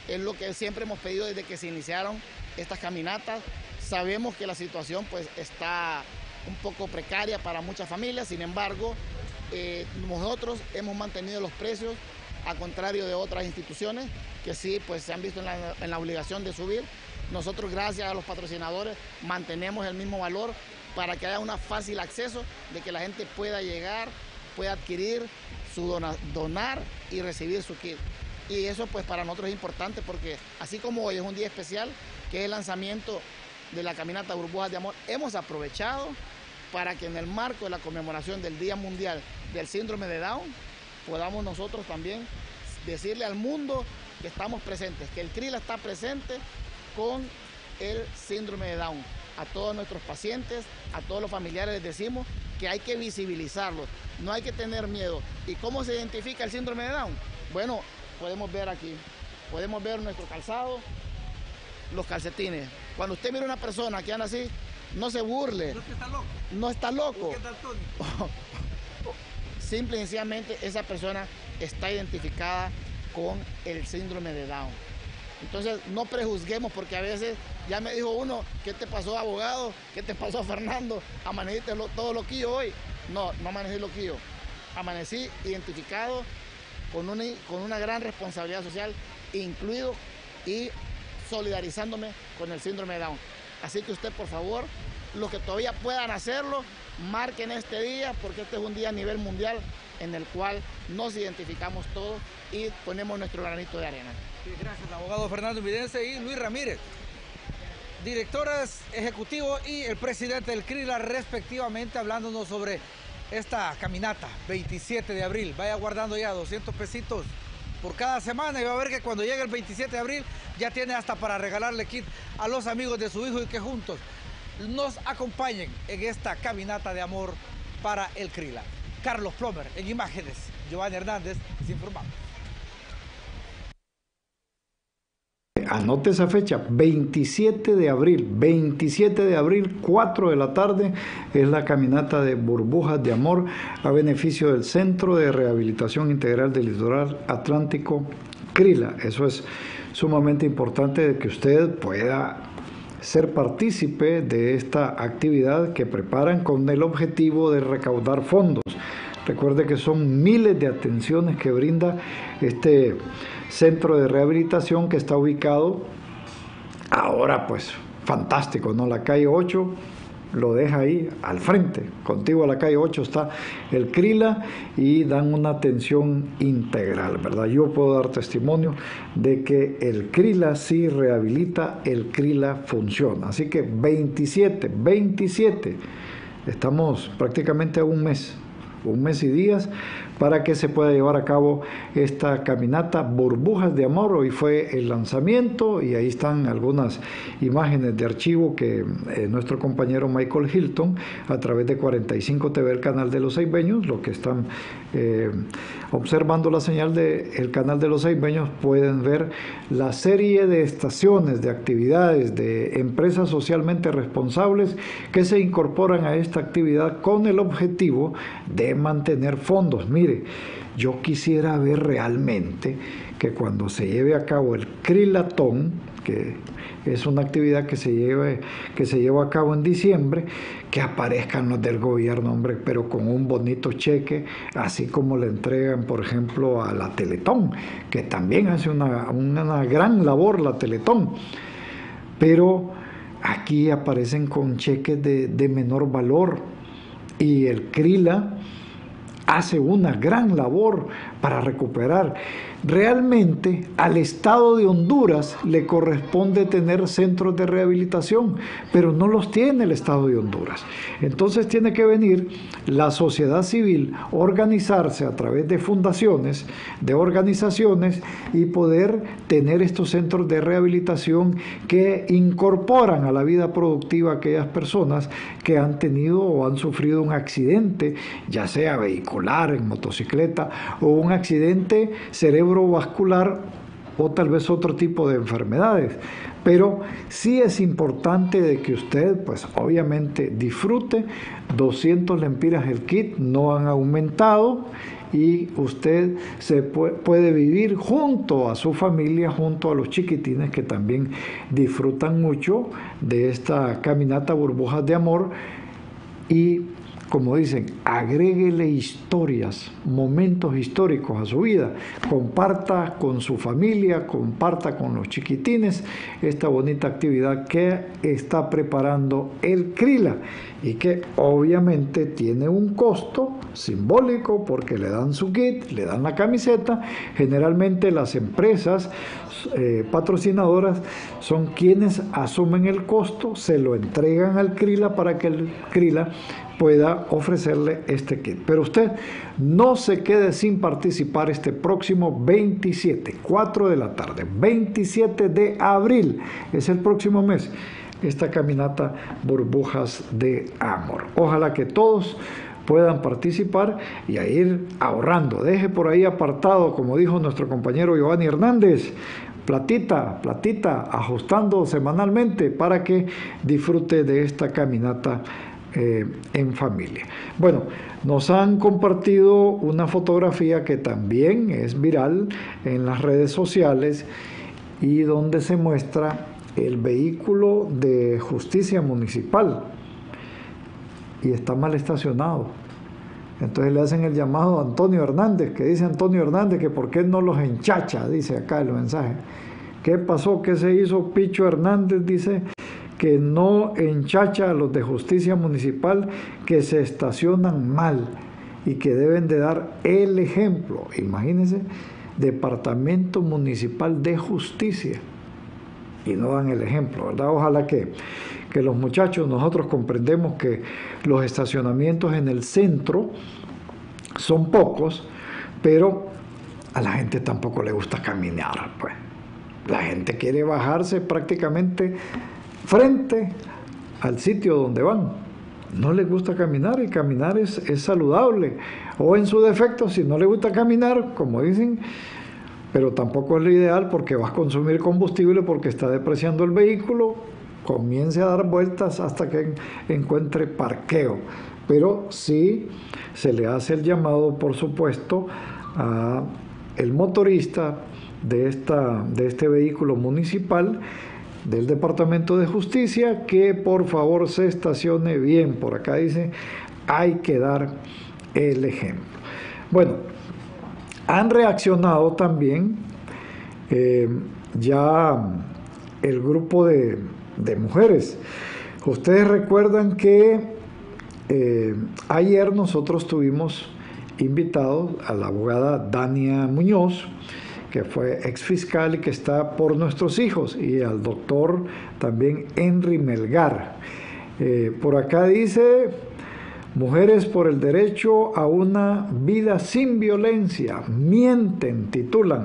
es lo que siempre hemos pedido desde que se iniciaron estas caminatas. Sabemos que la situación pues está un poco precaria para muchas familias, sin embargo, nosotros hemos mantenido los precios, a contrario de otras instituciones que sí pues se han visto en la obligación de subir. Nosotros, gracias a los patrocinadores, mantenemos el mismo valor para que haya un fácil acceso, de que la gente pueda llegar, pueda adquirir, donar y recibir su kit. Y eso pues para nosotros es importante, porque así como hoy es un día especial, que es el lanzamiento de la caminata Burbujas de Amor, hemos aprovechado para que en el marco de la conmemoración del Día Mundial del Síndrome de Down, podamos nosotros también decirle al mundo que estamos presentes, que el CRILA está presente con el síndrome de Down. A todos nuestros pacientes, a todos los familiares les decimos que hay que visibilizarlo, no hay que tener miedo. ¿Y cómo se identifica el síndrome de Down? Bueno, podemos ver aquí, podemos ver nuestro calzado, los calcetines. Cuando usted mira a una persona que anda así, no se burle. No está loco. No está loco. Simple y sencillamente esa persona está identificada con el síndrome de Down. Entonces no prejuzguemos, porque a veces ya me dijo uno, ¿qué te pasó, abogado? ¿Qué te pasó, Fernando? ¿Amaneciste todo loquillo hoy? No, no amanecí loquillo. Amanecí identificado con una gran responsabilidad social, incluido y solidarizándome con el síndrome de Down. Así que usted, por favor, los que todavía puedan hacerlo, marquen este día, porque este es un día a nivel mundial en el cual nos identificamos todos y ponemos nuestro granito de arena. Sí, gracias, abogado Fernando Invidense y Luis Ramírez, directores ejecutivos y el presidente del CRILA, respectivamente, hablándonos sobre esta caminata 27 de abril. Vaya guardando ya 200 pesitos por cada semana y va a ver que cuando llegue el 27 de abril ya tiene hasta para regalarle kit a los amigos de su hijo, y que juntos nos acompañen en esta caminata de amor para el CRILA. Carlos Plomer en imágenes, Giovanni Hernández, les informamos. Anote esa fecha, 27 de abril, 4 de la tarde, es la caminata de Burbujas de Amor a beneficio del Centro de Rehabilitación Integral del Litoral Atlántico, CRILA. Eso es sumamente importante, de que usted pueda ser partícipe de esta actividad que preparan con el objetivo de recaudar fondos. Recuerde que son miles de atenciones que brinda este centro de rehabilitación, que está ubicado ahora pues fantástico, ¿no? La calle 8 lo deja ahí al frente, contigo a la calle 8 está el CRILA y dan una atención integral, ¿verdad? Yo puedo dar testimonio de que el CRILA sí rehabilita, el CRILA funciona. Así que 27, estamos prácticamente a un mes y días para que se pueda llevar a cabo esta caminata Burbujas de Amor. Hoy fue el lanzamiento y ahí están algunas imágenes de archivo que nuestro compañero Michael Hilton, a través de 45 TV, el canal de los Ceibeños, los que están observando la señal del canal de los Ceibeños, pueden ver la serie de estaciones, de actividades de empresas socialmente responsables que se incorporan a esta actividad con el objetivo de mantener fondos. Mire, yo quisiera ver realmente que cuando se lleve a cabo el CRILatón, que es una actividad que se lleva a cabo en diciembre, que aparezcan los del gobierno, hombre, pero con un bonito cheque, así como le entregan, por ejemplo, a la Teletón, que también hace una gran labor la Teletón, pero aquí aparecen con cheques de menor valor, y el CRILA hace una gran labor para recuperar. Realmente al Estado de Honduras le corresponde tener centros de rehabilitación, pero no los tiene el Estado de Honduras. Entonces tiene que venir la sociedad civil, organizarse a través de fundaciones, de organizaciones, y poder tener estos centros de rehabilitación que incorporan a la vida productiva a aquellas personas que han tenido o han sufrido un accidente, ya sea vehicular, en motocicleta, o un accidente cerebrovascular, o tal vez otro tipo de enfermedades. Pero sí es importante de que usted, pues obviamente, disfrute. 200 lempiras el kit, no han aumentado, y usted se puede vivir junto a su familia, junto a los chiquitines que también disfrutan mucho de esta caminata Burbujas de Amor. Y como dicen, agréguele historias, momentos históricos a su vida, comparta con su familia, comparta con los chiquitines esta bonita actividad que está preparando el CRILA y que obviamente tiene un costo simbólico porque le dan su kit, le dan la camiseta. Generalmente las empresas patrocinadoras son quienes asumen el costo, se lo entregan al CRILA para que el CRILA pueda ofrecerle este kit. Pero usted no se quede sin participar este próximo 27, 4 de la tarde, 27 de abril, es el próximo mes, esta caminata Burbujas de Amor. Ojalá que todos puedan participar y a ir ahorrando. Deje por ahí apartado, como dijo nuestro compañero Giovanni Hernández, platita, ajustando semanalmente para que disfrute de esta caminata en familia. Bueno, nos han compartido una fotografía que también es viral en las redes sociales y donde se muestra el vehículo de justicia municipal y está mal estacionado. Entonces le hacen el llamado a Antonio Hernández, que dice Antonio Hernández que por qué no los enchacha, dice acá el mensaje. ¿Qué pasó? ¿Qué se hizo? Picho Hernández dice que no enchacha a los de justicia municipal que se estacionan mal y que deben de dar el ejemplo. Imagínense, Departamento Municipal de Justicia, y no dan el ejemplo, ¿verdad? Ojalá que los muchachos, nosotros comprendemos que los estacionamientos en el centro son pocos, pero a la gente tampoco le gusta caminar, pues. La gente quiere bajarse prácticamente frente al sitio donde van. No les gusta caminar y caminar es saludable. O en su defecto, si no les gusta caminar, como dicen, pero tampoco es lo ideal porque vas a consumir combustible porque está depreciando el vehículo, comience a dar vueltas hasta que encuentre parqueo. Pero sí se le hace el llamado, por supuesto, a el motorista de este vehículo municipal del Departamento de Justicia que por favor se estacione bien. Por acá dice, hay que dar el ejemplo. Bueno, han reaccionado también ya el grupo de mujeres. Ustedes recuerdan que ayer nosotros tuvimos invitados a la abogada Dania Muñoz, que fue exfiscal y que está por nuestros hijos, y al doctor también Henry Melgar. Por acá dice, mujeres por el derecho a una vida sin violencia, mienten, titulan.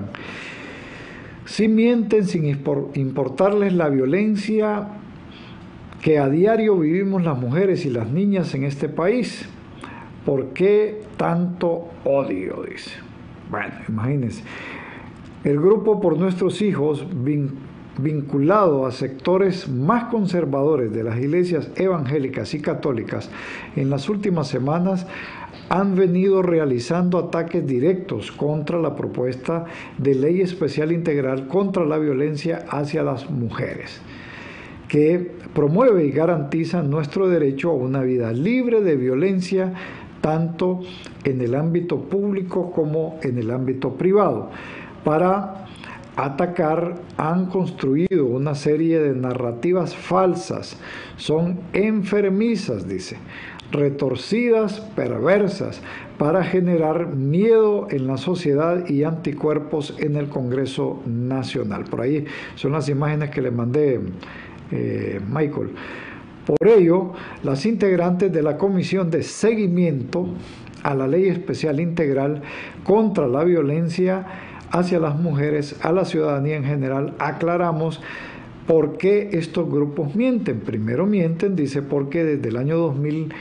Sí mienten sin importarles la violencia que a diario vivimos las mujeres y las niñas en este país. ¿Por qué tanto odio?, dice. Bueno, imagínense. El grupo Por Nuestros Hijos, vinculado a sectores más conservadores de las iglesias evangélicas y católicas, en las últimas semanas han venido realizando ataques directos contra la propuesta de ley especial integral contra la violencia hacia las mujeres, que promueve y garantiza nuestro derecho a una vida libre de violencia, tanto en el ámbito público como en el ámbito privado. Para atacar han construido una serie de narrativas falsas, son enfermizas, dice, retorcidas, perversas, para generar miedo en la sociedad y anticuerpos en el Congreso Nacional. Por ahí son las imágenes que le mandé, Michael. Por ello, las integrantes de la Comisión de Seguimiento a la Ley Especial Integral contra la Violencia hacia las mujeres, a la ciudadanía en general, aclaramos por qué estos grupos mienten. Primero mienten, dice, porque desde el año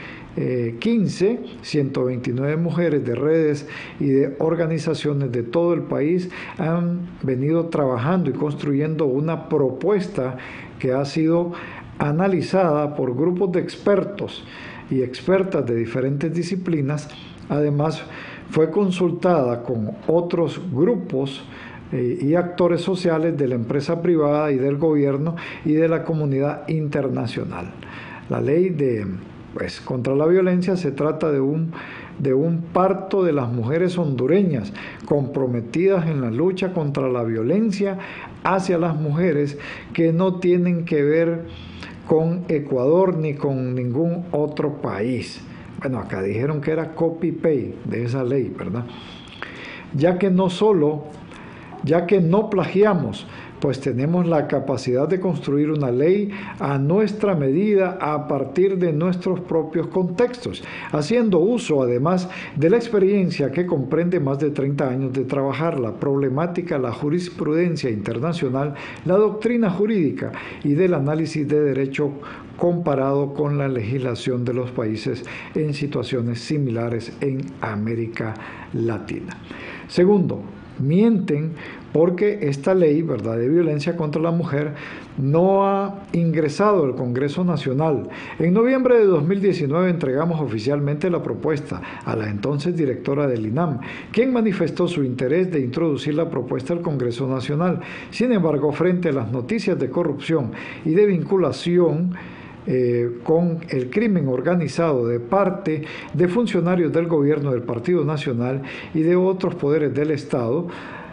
2015, 129 mujeres de redes y de organizaciones de todo el país han venido trabajando y construyendo una propuesta que ha sido analizada por grupos de expertos y expertas de diferentes disciplinas Además, fue consultada con otros grupos y actores sociales de la empresa privada y del gobierno y de la comunidad internacional. La ley contra la violencia se trata de un parto de las mujeres hondureñas comprometidas en la lucha contra la violencia hacia las mujeres, que no tienen que ver con Ecuador ni con ningún otro país. Bueno, acá dijeron que era copy-paste de esa ley, ¿verdad? Ya que no plagiamos, pues tenemos la capacidad de construir una ley a nuestra medida a partir de nuestros propios contextos, haciendo uso además de la experiencia que comprende más de 30 años de trabajar la problemática, la jurisprudencia internacional, la doctrina jurídica y del análisis de derecho comparado con la legislación de los países en situaciones similares en América Latina. Segundo, mienten porque esta ley, ¿verdad?, de violencia contra la mujer no ha ingresado al Congreso Nacional. En noviembre de 2019 entregamos oficialmente la propuesta a la entonces directora del INAM, quien manifestó su interés de introducir la propuesta al Congreso Nacional. Sin embargo, frente a las noticias de corrupción y de vinculación con el crimen organizado de parte de funcionarios del gobierno del Partido Nacional y de otros poderes del Estado,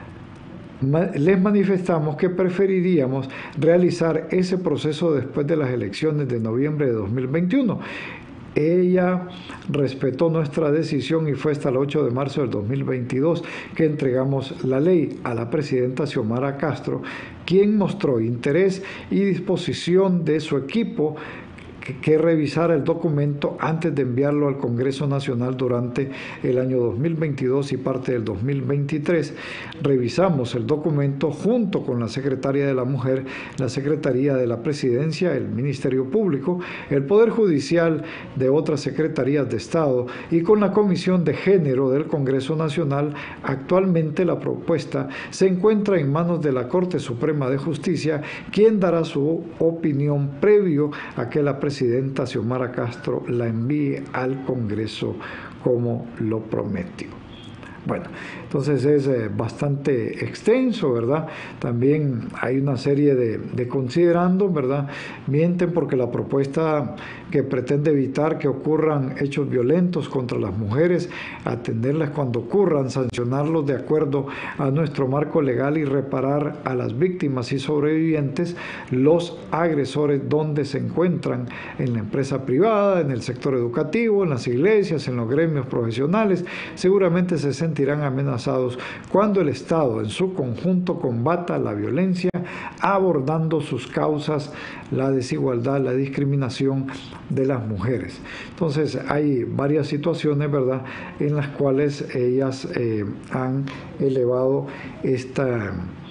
les manifestamos que preferiríamos realizar ese proceso después de las elecciones de noviembre de 2021. Ella respetó nuestra decisión y fue hasta el 8 de marzo del 2022 que entregamos la ley a la presidenta Xiomara Castro, quien mostró interés y disposición de su equipo que revisara el documento antes de enviarlo al Congreso Nacional durante el año 2022 y parte del 2023. Revisamos el documento junto con la Secretaría de la Mujer, la Secretaría de la Presidencia, el Ministerio Público, el Poder Judicial de otras Secretarías de Estado y con la Comisión de Género del Congreso Nacional. Actualmente la propuesta se encuentra en manos de la Corte Suprema de Justicia, quien dará su opinión previo a que la presidenta Xiomara Castro la envíe al Congreso como lo prometió. Bueno, entonces es bastante extenso, ¿verdad? También hay una serie de considerandos, ¿verdad? Mienten porque la propuesta que pretende evitar que ocurran hechos violentos contra las mujeres, atenderlas cuando ocurran, sancionarlos de acuerdo a nuestro marco legal y reparar a las víctimas y sobrevivientes, los agresores donde se encuentran, en la empresa privada, en el sector educativo, en las iglesias, en los gremios profesionales, seguramente se sentirán amenazados cuando el Estado en su conjunto combata la violencia, abordando sus causas, la desigualdad, la discriminación de las mujeres. Entonces hay varias situaciones, ¿verdad?, en las cuales ellas han elevado esta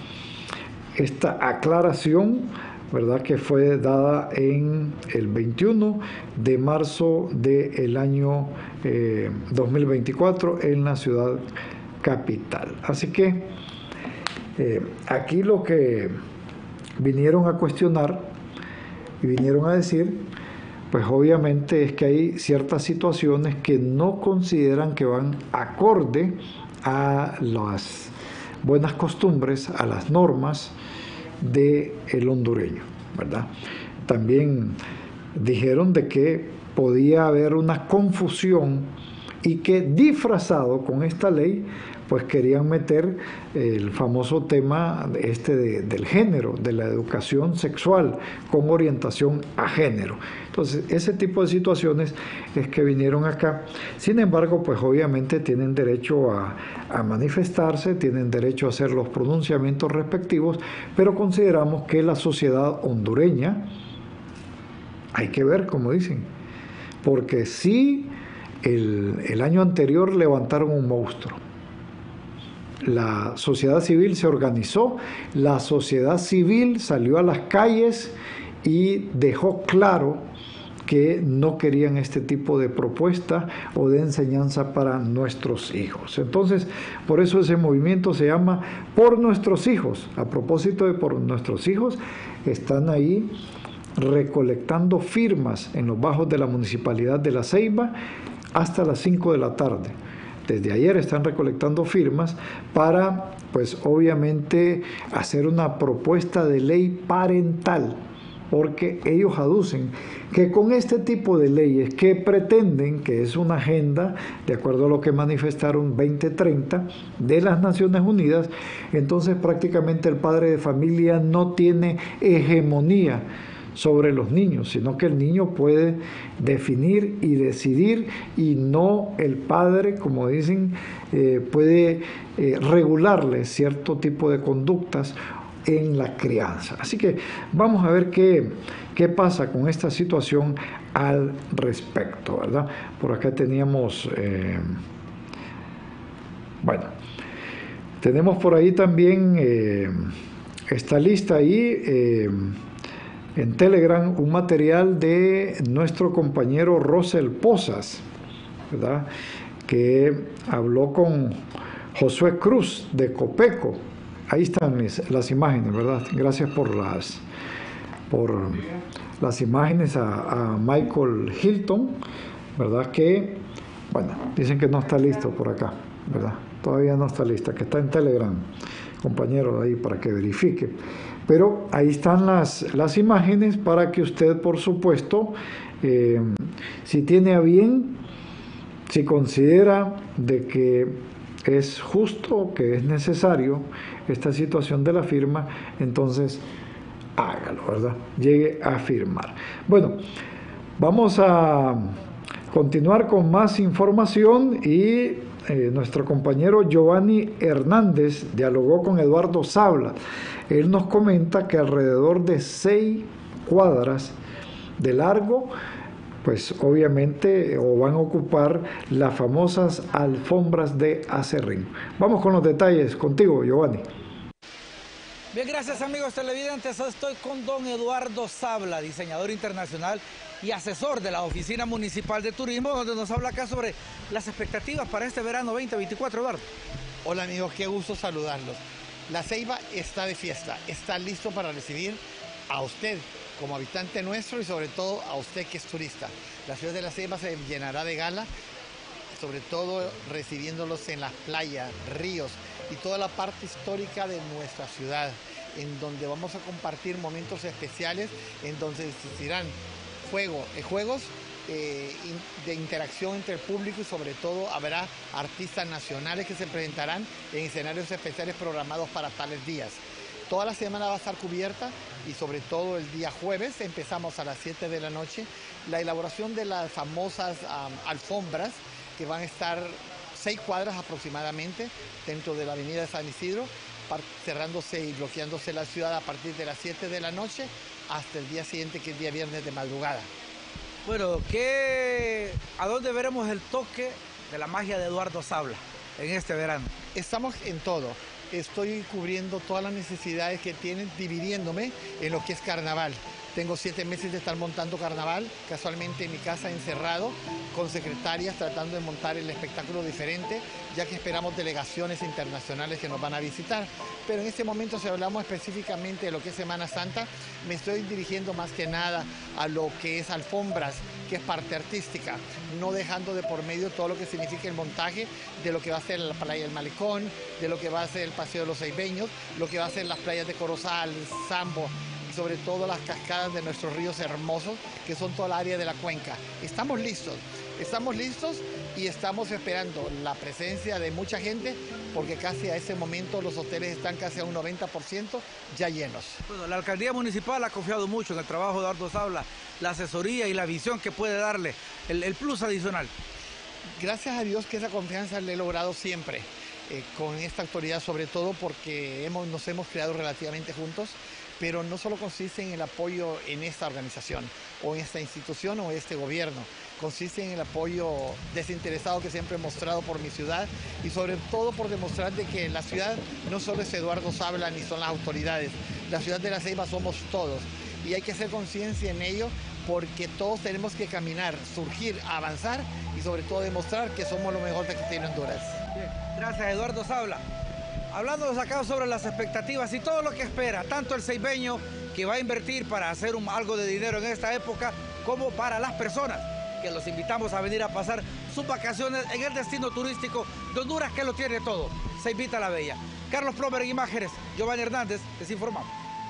aclaración, ¿verdad?, que fue dada en el 21 de marzo del año 2024 en la ciudad capital. Así que aquí lo que vinieron a cuestionar y vinieron a decir, pues obviamente es que hay ciertas situaciones que no consideran que van acorde a las buenas costumbres, a las normas del hondureño, ¿verdad? También dijeron de que podía haber una confusión y que disfrazado con esta ley pues querían meter el famoso tema del género, de la educación sexual con orientación a género. Entonces, ese tipo de situaciones es que vinieron acá. Sin embargo, pues obviamente tienen derecho a manifestarse, tienen derecho a hacer los pronunciamientos respectivos, pero consideramos que la sociedad hondureña, hay que ver, como dicen, porque sí, el año anterior levantaron un monstruo. La sociedad civil se organizó, la sociedad civil salió a las calles y dejó claro que no querían este tipo de propuesta o de enseñanza para nuestros hijos. Entonces, por eso ese movimiento se llama Por Nuestros Hijos. A propósito de Por Nuestros Hijos, están ahí recolectando firmas en los bajos de la Municipalidad de La Ceiba, hasta las 5 de la tarde. Desde ayer están recolectando firmas para, pues obviamente, hacer una propuesta de ley parental, porque ellos aducen que con este tipo de leyes que pretenden, que es una agenda, de acuerdo a lo que manifestaron 2030 de las Naciones Unidas, entonces prácticamente el padre de familia no tiene hegemonía sobre los niños, sino que el niño puede definir y decidir, y no el padre, como dicen, puede regularle cierto tipo de conductas en la crianza. Así que vamos a ver qué pasa con esta situación al respecto, ¿verdad? Por acá teníamos, bueno, tenemos por ahí también esta lista ahí, en Telegram, un material de nuestro compañero Rosel Pozas, ¿verdad?, que habló con Josué Cruz de Copeco. Ahí están las imágenes, ¿verdad? Gracias por las imágenes a Michael Hilton, ¿verdad? Que, bueno, dicen que no está listo por acá, ¿verdad? Todavía no está lista, que está en Telegram, compañero, ahí para que verifique. Pero ahí están las imágenes para que usted, por supuesto, si tiene a bien, si considera de que es justo, que es necesario esta situación de la firma, entonces hágalo, ¿verdad? Llegue a firmar. Bueno, vamos a continuar con más información y nuestro compañero Giovanni Hernández dialogó con Eduardo Sabla. Él nos comenta que alrededor de 6 cuadras de largo, pues obviamente van a ocupar las famosas alfombras de acerrín. Vamos con los detalles contigo, Giovanni. Bien, gracias amigos televidentes. Estoy con don Eduardo Sabla, diseñador internacional y asesor de la Oficina Municipal de Turismo, donde nos habla acá sobre las expectativas para este verano 2024, Eduardo. Hola amigos, qué gusto saludarlos. La Ceiba está de fiesta, está listo para recibir a usted como habitante nuestro y sobre todo a usted que es turista. La ciudad de La Ceiba se llenará de gala, sobre todo recibiéndolos en las playas, ríos y toda la parte histórica de nuestra ciudad, en donde vamos a compartir momentos especiales, en donde existirán juegos de interacción entre el público y sobre todo habrá artistas nacionales que se presentarán en escenarios especiales programados para tales días. Toda la semana va a estar cubierta y sobre todo el día jueves empezamos a las 7 de la noche la elaboración de las famosas alfombras que van a estar 6 cuadras aproximadamente dentro de la avenida de San Isidro, cerrándose y bloqueándose la ciudad a partir de las 7 de la noche hasta el día siguiente, que es día viernes de madrugada. Bueno, ¿a dónde veremos el toque de la magia de Eduardo Sabla en este verano? Estamos en todo. Estoy cubriendo todas las necesidades que tienen, dividiéndome en lo que es carnaval. Tengo 7 meses de estar montando carnaval, casualmente en mi casa encerrado, con secretarias tratando de montar el espectáculo diferente, ya que esperamos delegaciones internacionales que nos van a visitar. Pero en este momento, si hablamos específicamente de lo que es Semana Santa, me estoy dirigiendo más que nada a lo que es alfombras, que es parte artística, no dejando de por medio todo lo que significa el montaje de lo que va a ser la playa del Malecón, de lo que va a ser el Paseo de los Ceibeños, lo que va a ser las playas de Corozal, Sambo, sobre todo las cascadas de nuestros ríos hermosos, que son toda la área de la cuenca. Estamos listos y estamos esperando la presencia de mucha gente, porque casi a ese momento los hoteles están casi a un 90% ya llenos. Bueno, la alcaldía municipal ha confiado mucho en el trabajo de Eduardo Sabla, la asesoría y la visión que puede darle, el plus adicional. Gracias a Dios que esa confianza la he logrado siempre. Con esta autoridad, sobre todo porque nos hemos creado relativamente juntos, pero no solo consiste en el apoyo en esta organización o en esta institución o este gobierno, consiste en el apoyo desinteresado que siempre he mostrado por mi ciudad y sobre todo por demostrar de que la ciudad no solo es Eduardo Sabla ni son las autoridades, la ciudad de La Ceiba somos todos y hay que hacer conciencia en ello, porque todos tenemos que caminar, surgir, avanzar y sobre todo demostrar que somos lo mejor de que tiene Honduras. Bien, gracias Eduardo Sabla. Hablándonos acá sobre las expectativas y todo lo que espera, tanto el ceibeño que va a invertir para hacer algo de dinero en esta época, como para las personas que los invitamos a venir a pasar sus vacaciones en el destino turístico de Honduras, que lo tiene todo. Ceibita la Bella. Carlos Plomer en imágenes, Giovanni Hernández, les informamos.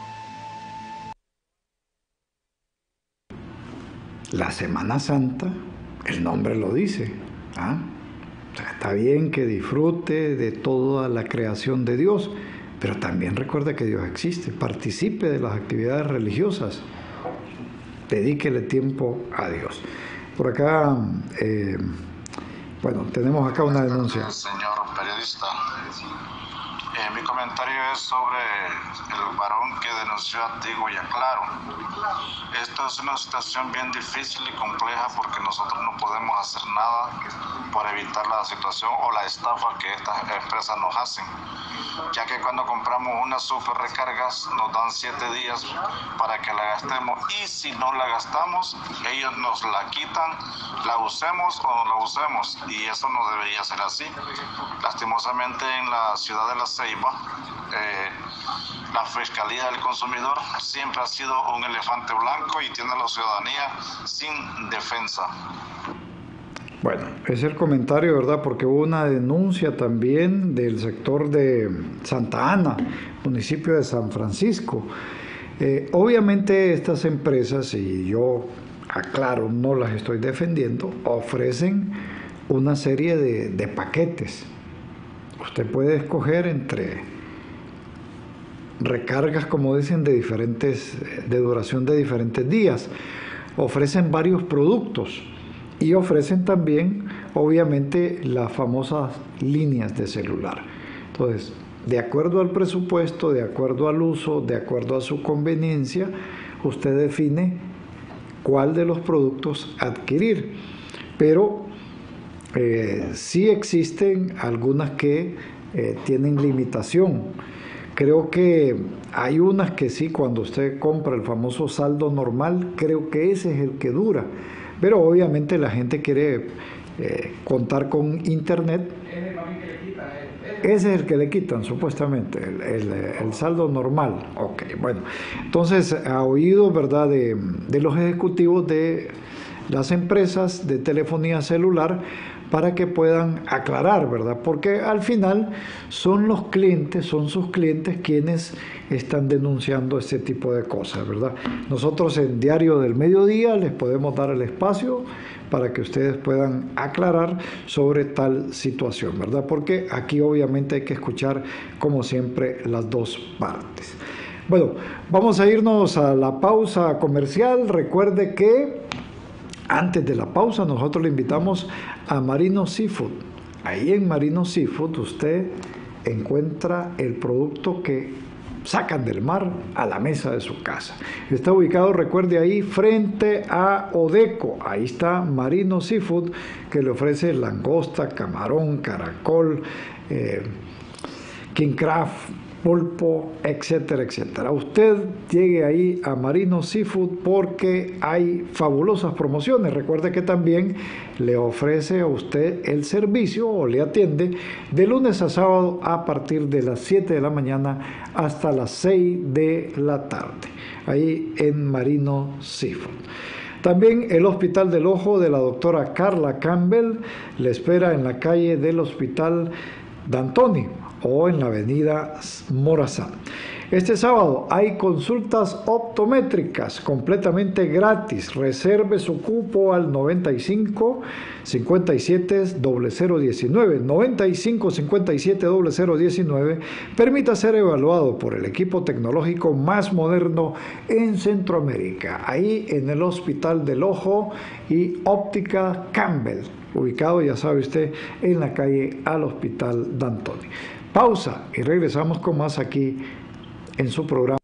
La Semana Santa, el nombre lo dice. O sea, está bien que disfrute de toda la creación de Dios, pero también recuerde que Dios existe. Participe de las actividades religiosas. Dedíquele tiempo a Dios. Por acá, bueno, tenemos acá una denuncia. Señor periodista, mi comentario es sobre el varón que denunció a Tigo y a Claro. Esto es una situación bien difícil y compleja porque nosotros no podemos hacer nada para evitar la situación o la estafa que estas empresas nos hacen, ya que cuando compramos unas super recargas nos dan 7 días para que la gastemos, y si no la gastamos ellos nos la quitan, la usemos o no la usemos, y eso no debería ser así. Lastimosamente en la ciudad de La Ceiba, la Fiscalía del Consumidor siempre ha sido un elefante blanco y tiene a la ciudadanía sin defensa. Bueno, es el comentario, ¿verdad? Porque hubo una denuncia también del sector de Santa Ana, municipio de San Francisco. Obviamente estas empresas, y yo aclaro, no las estoy defendiendo, ofrecen una serie de paquetes. Usted puede escoger entre recargas, como dicen, de duración de diferentes días. Ofrecen varios productos y ofrecen también, obviamente, las famosas líneas de celular. Entonces, de acuerdo al presupuesto, de acuerdo al uso, de acuerdo a su conveniencia, usted define cuál de los productos adquirir. Pero sí existen algunas que tienen limitación. Creo que hay unas que sí, cuando usted compra el famoso saldo normal, creo que ese es el que dura. Pero obviamente la gente quiere contar con internet. Ese es el que le quitan, supuestamente, el saldo normal. Ok, bueno. Entonces, ha oído, ¿verdad?, de los ejecutivos de las empresas de telefonía celular para que puedan aclarar, ¿verdad? Porque al final son los clientes, son sus clientes quienes están denunciando este tipo de cosas, ¿verdad? Nosotros en Diario del Mediodía les podemos dar el espacio para que ustedes puedan aclarar sobre tal situación, ¿verdad? Porque aquí obviamente hay que escuchar, como siempre, las dos partes. Bueno, vamos a irnos a la pausa comercial. Recuerde que antes de la pausa nosotros le invitamos a Marino Seafood. Ahí en Marino Seafood usted encuentra el producto que sacan del mar a la mesa de su casa. Está ubicado, recuerde, ahí frente a Odeco. Ahí está Marino Seafood, que le ofrece langosta, camarón, caracol, king crab, pulpo, etcétera, etcétera. Usted llegue ahí a Marino Seafood porque hay fabulosas promociones. Recuerde que también le ofrece a usted el servicio o le atiende de lunes a sábado a partir de las 7 de la mañana hasta las 6 de la tarde. Ahí en Marino Seafood. También el Hospital del Ojo de la doctora Carla Campbell le espera en la calle del Hospital D'Antoni o en la avenida Morazán. Este sábado hay consultas optométricas completamente gratis. Reserve su cupo al 95 57 0019. 95 57 0019. Permita ser evaluado por el equipo tecnológico más moderno en Centroamérica. Ahí en el Hospital del Ojo y Óptica Campbell, ubicado, ya sabe usted, en la calle al Hospital D'Antoni. Pausa y regresamos con más aquí en su programa.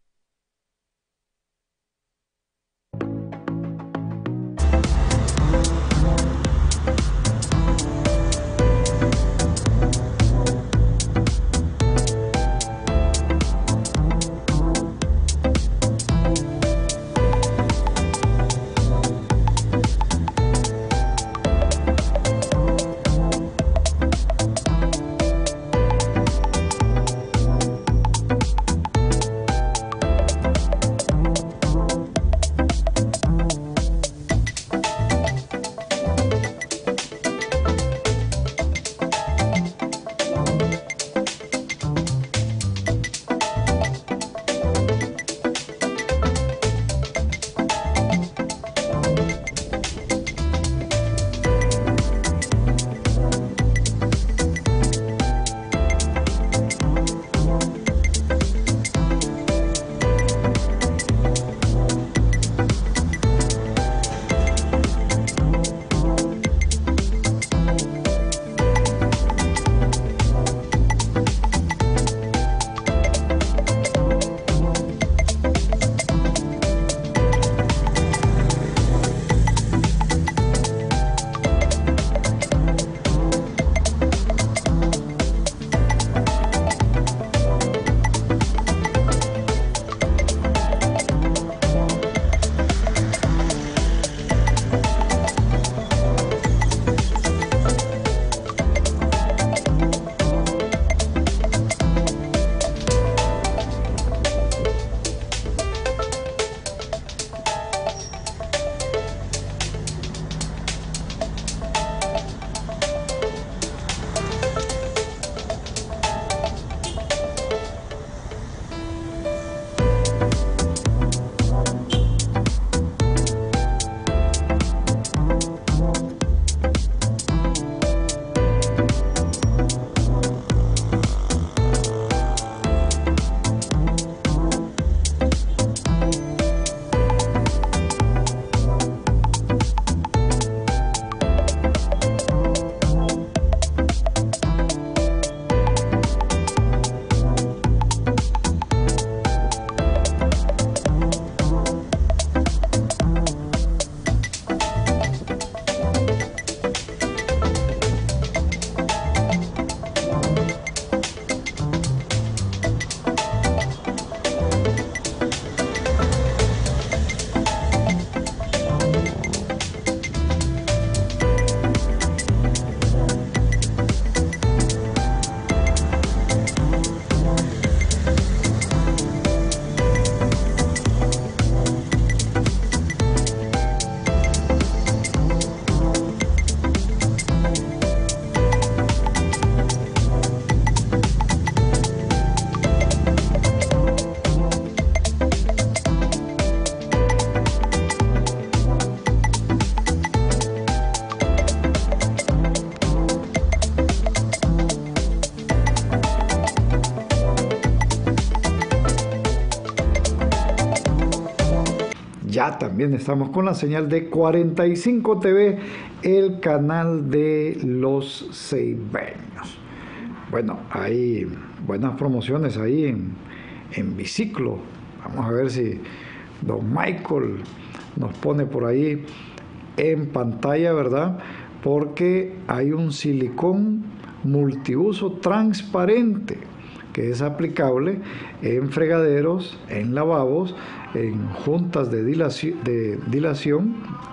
también estamos con la señal de 45 TV, el canal de los ceibeños. Bueno, hay buenas promociones ahí en biciclo. Vamos a ver si don Michael nos pone por ahí en pantalla, ¿verdad? Porque hay un silicón multiuso transparente que es aplicable en fregaderos, en lavabos, en juntas de dilatación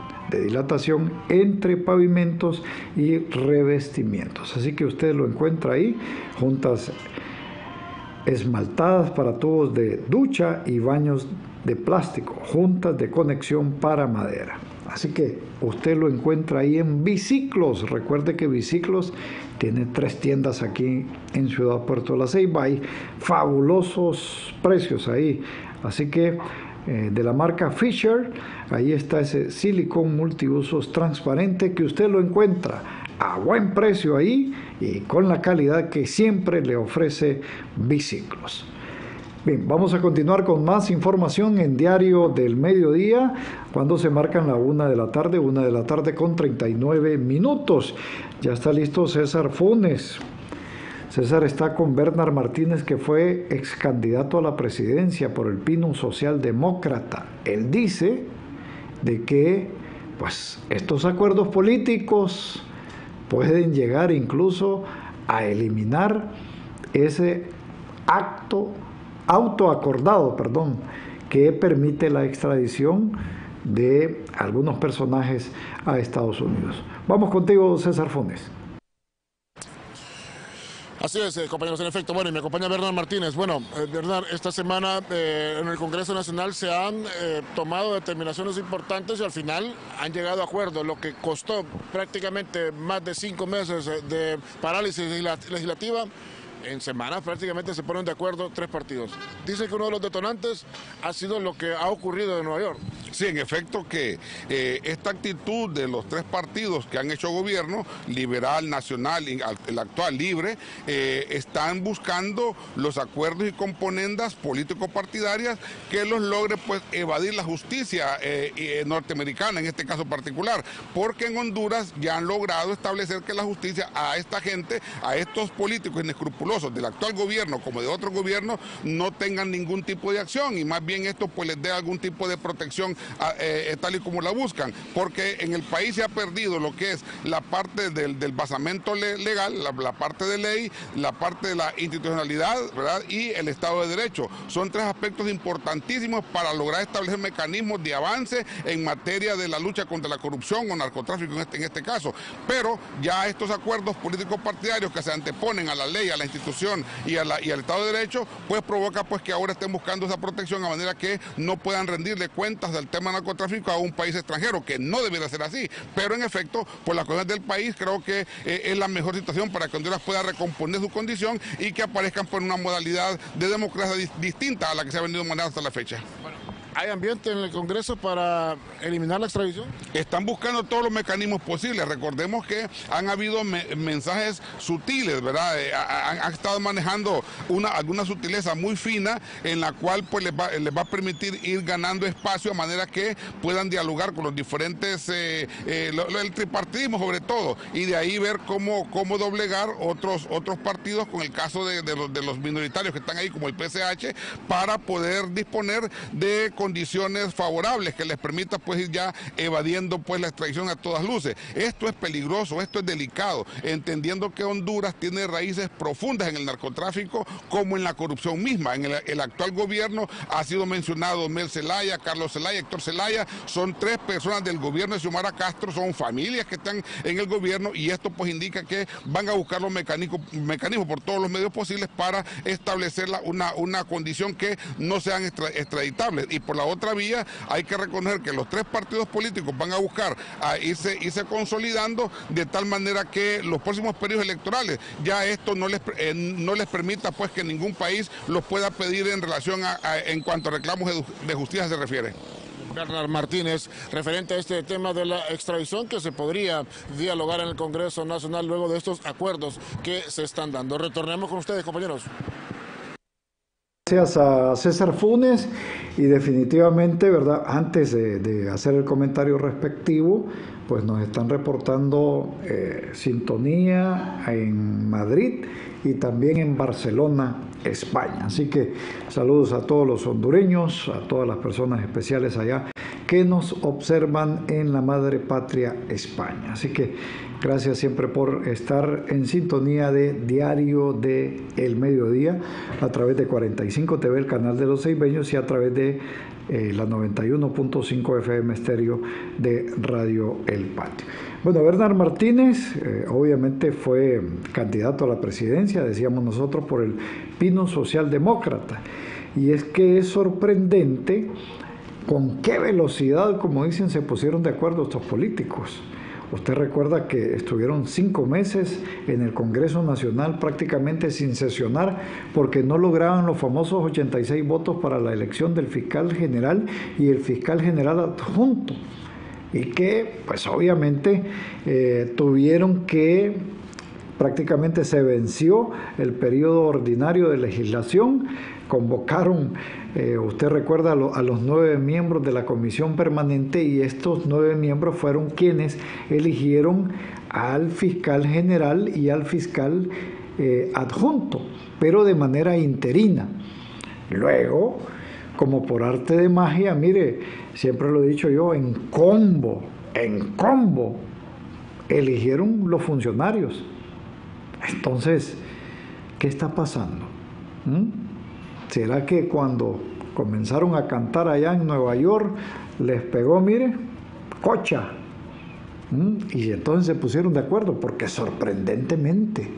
entre pavimentos y revestimientos. Así que usted lo encuentra ahí, juntas esmaltadas para tubos de ducha y baños de plástico, juntas de conexión para madera. Así que usted lo encuentra ahí en Biciclos. Recuerde que Biciclos tiene 3 tiendas aquí en Ciudad Puerto de la Ceiba. Hay fabulosos precios ahí. Así que de la marca Fisher, ahí está ese silicón multiusos transparente que usted lo encuentra a buen precio ahí y con la calidad que siempre le ofrece Biciclos. Bien, vamos a continuar con más información en Diario del Mediodía, cuando se marcan la 1 de la tarde con 39 minutos. Ya está listo César Funes. César está con Bernard Martínez, que fue ex candidato a la presidencia por el Pino Socialdemócrata. Él dice de que pues, estos acuerdos políticos pueden llegar incluso a eliminar ese autoacordado, que permite la extradición de algunos personajes a Estados Unidos. Vamos contigo, César Funes. Así es, compañeros, en efecto. Bueno, y me acompaña Bernard Martínez. Bueno, Bernard, esta semana en el Congreso Nacional se han tomado determinaciones importantes y al final han llegado a acuerdos, lo que costó prácticamente más de 5 meses de parálisis legislativa. En semanas prácticamente se ponen de acuerdo 3 partidos. Dice que uno de los detonantes ha sido lo que ha ocurrido en Nueva York. Sí, en efecto que esta actitud de los 3 partidos que han hecho gobierno, Liberal, Nacional y el actual Libre, están buscando los acuerdos y componendas político-partidarias que los logre pues evadir la justicia norteamericana en este caso particular, porque en Honduras ya han logrado establecer que la justicia a esta gente, a estos políticos inescrupulosos del actual gobierno como de otros gobiernos, no tengan ningún tipo de acción y más bien esto pues les dé algún tipo de protección tal y como la buscan, porque en el país se ha perdido lo que es la parte del basamento legal, la parte de ley, la parte de la institucionalidad, ¿verdad? Y el Estado de Derecho. Son 3 aspectos importantísimos para lograr establecer mecanismos de avance en materia de la lucha contra la corrupción o narcotráfico en este caso. Pero ya estos acuerdos políticos partidarios que se anteponen a la ley, a la institución y al Estado de Derecho, pues provoca pues que ahora estén buscando esa protección a manera que no puedan rendirle cuentas del tema narcotráfico a un país extranjero, que no debería ser así. Pero en efecto, por las cosas del país, creo que es la mejor situación para que Honduras pueda recomponer su condición y que aparezcan por una modalidad de democracia distinta a la que se ha venido manejando hasta la fecha. ¿Hay ambiente en el Congreso para eliminar la extradición? Están buscando todos los mecanismos posibles. Recordemos que han habido mensajes sutiles, ¿verdad? Han estado manejando alguna sutileza muy fina en la cual pues les va a permitir ir ganando espacio a manera que puedan dialogar con los diferentes, el tripartidismo sobre todo, y de ahí ver cómo doblegar otros partidos, con el caso de los minoritarios que están ahí como el PCH, para poder disponer de condiciones favorables que les permita pues ir ya evadiendo pues la extradición a todas luces. Esto es peligroso, esto es delicado, entendiendo que Honduras tiene raíces profundas en el narcotráfico como en la corrupción misma. En el actual gobierno ha sido mencionado Mel Zelaya, Carlos Zelaya, Héctor Zelaya, son 3 personas del gobierno de Xiomara Castro, son familias que están en el gobierno y esto pues indica que van a buscar los mecanismos por todos los medios posibles para establecer una condición que no sean extraditables. Y por la otra vía hay que reconocer que los 3 partidos políticos van a buscar irse consolidando de tal manera que los próximos periodos electorales ya esto no les permita pues que ningún país los pueda pedir en relación en cuanto a reclamos de justicia se refiere. Bernard Martínez, referente a este tema de la extradición que se podría dialogar en el Congreso Nacional luego de estos acuerdos que se están dando. Retornemos con ustedes, compañeros. Gracias a César Funes y definitivamente, ¿verdad? Antes de hacer el comentario respectivo, pues nos están reportando sintonía en Madrid y también en Barcelona, España. Así que saludos a todos los hondureños, a todas las personas especiales allá que nos observan en la madre patria España. Así que gracias siempre por estar en sintonía de Diario de El Mediodía a través de 45 TV, el canal de los ceibeños, y a través de la 91.5 FM estéreo de Radio El Patio. Bueno, Bernard Martínez obviamente fue candidato a la presidencia, decíamos nosotros, por el Pino Socialdemócrata. Y es que es sorprendente con qué velocidad, como dicen, se pusieron de acuerdo estos políticos. Usted recuerda que estuvieron 5 meses en el Congreso Nacional prácticamente sin sesionar porque no lograban los famosos 86 votos para la elección del fiscal general y el fiscal general adjunto. Y que, pues obviamente, tuvieron que, prácticamente se venció el periodo ordinario de legislación, convocaron, usted recuerda, a los 9 miembros de la comisión permanente, y estos 9 miembros fueron quienes eligieron al fiscal general y al fiscal adjunto, pero de manera interina. Luego, como por arte de magia, mire, siempre lo he dicho yo, en combo, eligieron los funcionarios. Entonces, ¿qué está pasando? ¿Será que cuando comenzaron a cantar allá en Nueva York les pegó, mire, cocha? Y entonces se pusieron de acuerdo, porque sorprendentemente,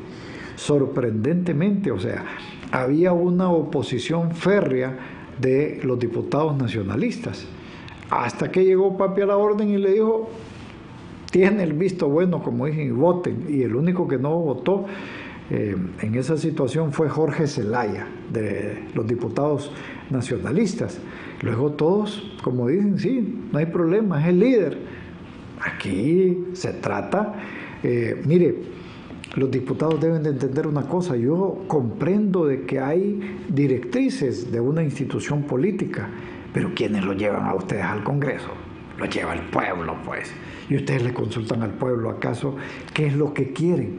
o sea, había una oposición férrea de los diputados nacionalistas, hasta que llegó papi a la orden y le dijo, tiene el visto bueno, como dije, y voten. Y el único que no votó en esa situación fue Jorge Zelaya, de los diputados nacionalistas. Luego todos, como dicen, sí, no hay problema, es el líder. Aquí se trata, mire, los diputados deben de entender una cosa. Yo comprendo de que hay directrices de una institución política, pero ¿quiénes lo llevan a ustedes al Congreso? Lo lleva el pueblo, pues. Y ustedes le consultan al pueblo, ¿acaso qué es lo que quieren?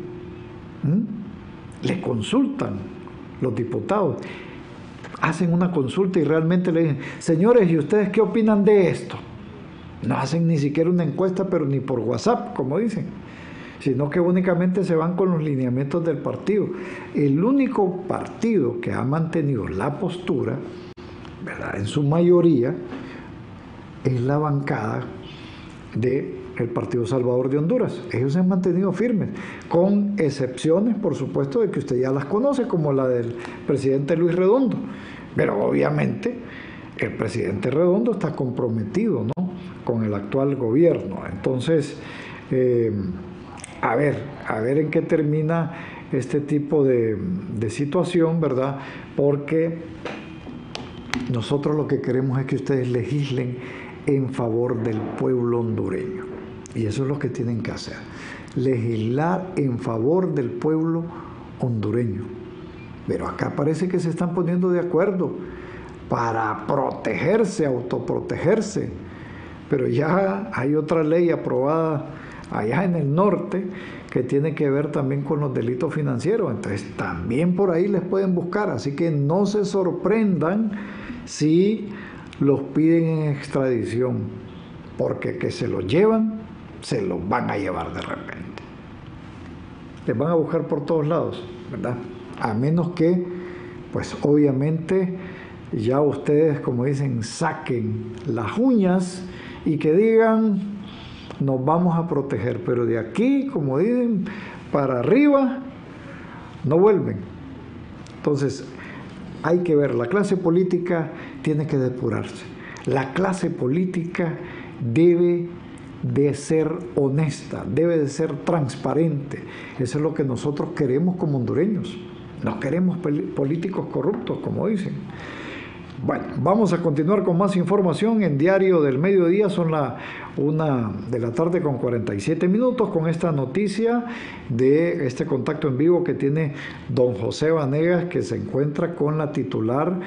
Le consultan los diputados, hacen una consulta y realmente le dicen, señores, ¿y ustedes qué opinan de esto? No hacen ni siquiera una encuesta, pero ni por WhatsApp, como dicen, sino que únicamente se van con los lineamientos del partido. El único partido que ha mantenido la postura, ¿verdad?, en su mayoría, es la bancada del Partido Salvador de Honduras. Ellos se han mantenido firmes, con excepciones, por supuesto, de que usted ya las conoce, como la del presidente Luis Redondo. Pero obviamente el presidente Redondo está comprometido, ¿no?, con el actual gobierno. Entonces, a ver en qué termina este tipo de situación, ¿verdad? Porque nosotros lo que queremos es que ustedes legislen en favor del pueblo hondureño. Y eso es lo que tienen que hacer. Legislar en favor del pueblo hondureño. Pero acá parece que se están poniendo de acuerdo para protegerse, autoprotegerse. Pero ya hay otra ley aprobada allá en el norte que tiene que ver también con los delitos financieros. Entonces también por ahí les pueden buscar. Así que no se sorprendan si los piden en extradición, porque que se los llevan, se los van a llevar de repente. Les van a buscar por todos lados, ¿verdad? A menos que, pues obviamente, ya ustedes, como dicen, saquen las uñas y que digan, nos vamos a proteger, pero de aquí, como dicen, para arriba, no vuelven. Entonces, hay que ver, la clase política tiene que depurarse. La clase política debe de ser honesta, debe de ser transparente. Eso es lo que nosotros queremos como hondureños. No queremos políticos corruptos, como dicen. Bueno, vamos a continuar con más información en Diario del Mediodía. Son la 1:00 con 47 minutos con esta noticia de este contacto en vivo que tiene don José Vanegas, que se encuentra con la titular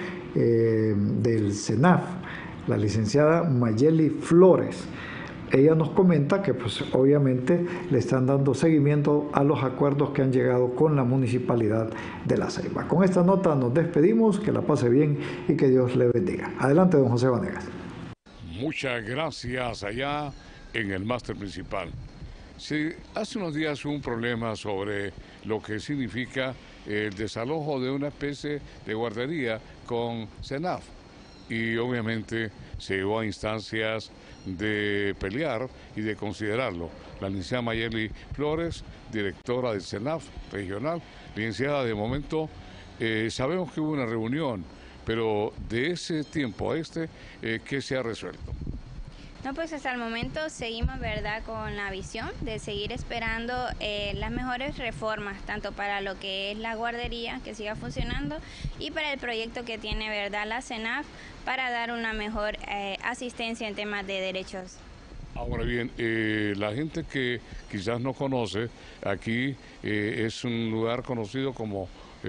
del SENAF, la licenciada Mayeli Flores. Ella nos comenta que pues obviamente le están dando seguimiento a los acuerdos que han llegado con la Municipalidad de La Ceiba. Con esta nota nos despedimos, que la pase bien y que Dios le bendiga. Adelante, don José Vanegas. Muchas gracias. Allá en el máster principal. Hace unos días hubo un problema sobre lo que significa el desalojo de una especie de guardería con SENAF, y obviamente se llegó a instancias de pelear y de considerarlo. La licenciada Mayeli Flores, directora del SENAF regional. Licenciada, de momento sabemos que hubo una reunión, pero de ese tiempo a ¿qué se ha resuelto? No, pues hasta el momento seguimos, ¿verdad?, con la visión de seguir esperando las mejores reformas, tanto para lo que es la guardería, que siga funcionando, y para el proyecto que tiene, ¿verdad?, la SENAF, para dar una mejor asistencia en temas de derechos. Ahora bien, la gente que quizás no conoce, aquí es un lugar conocido como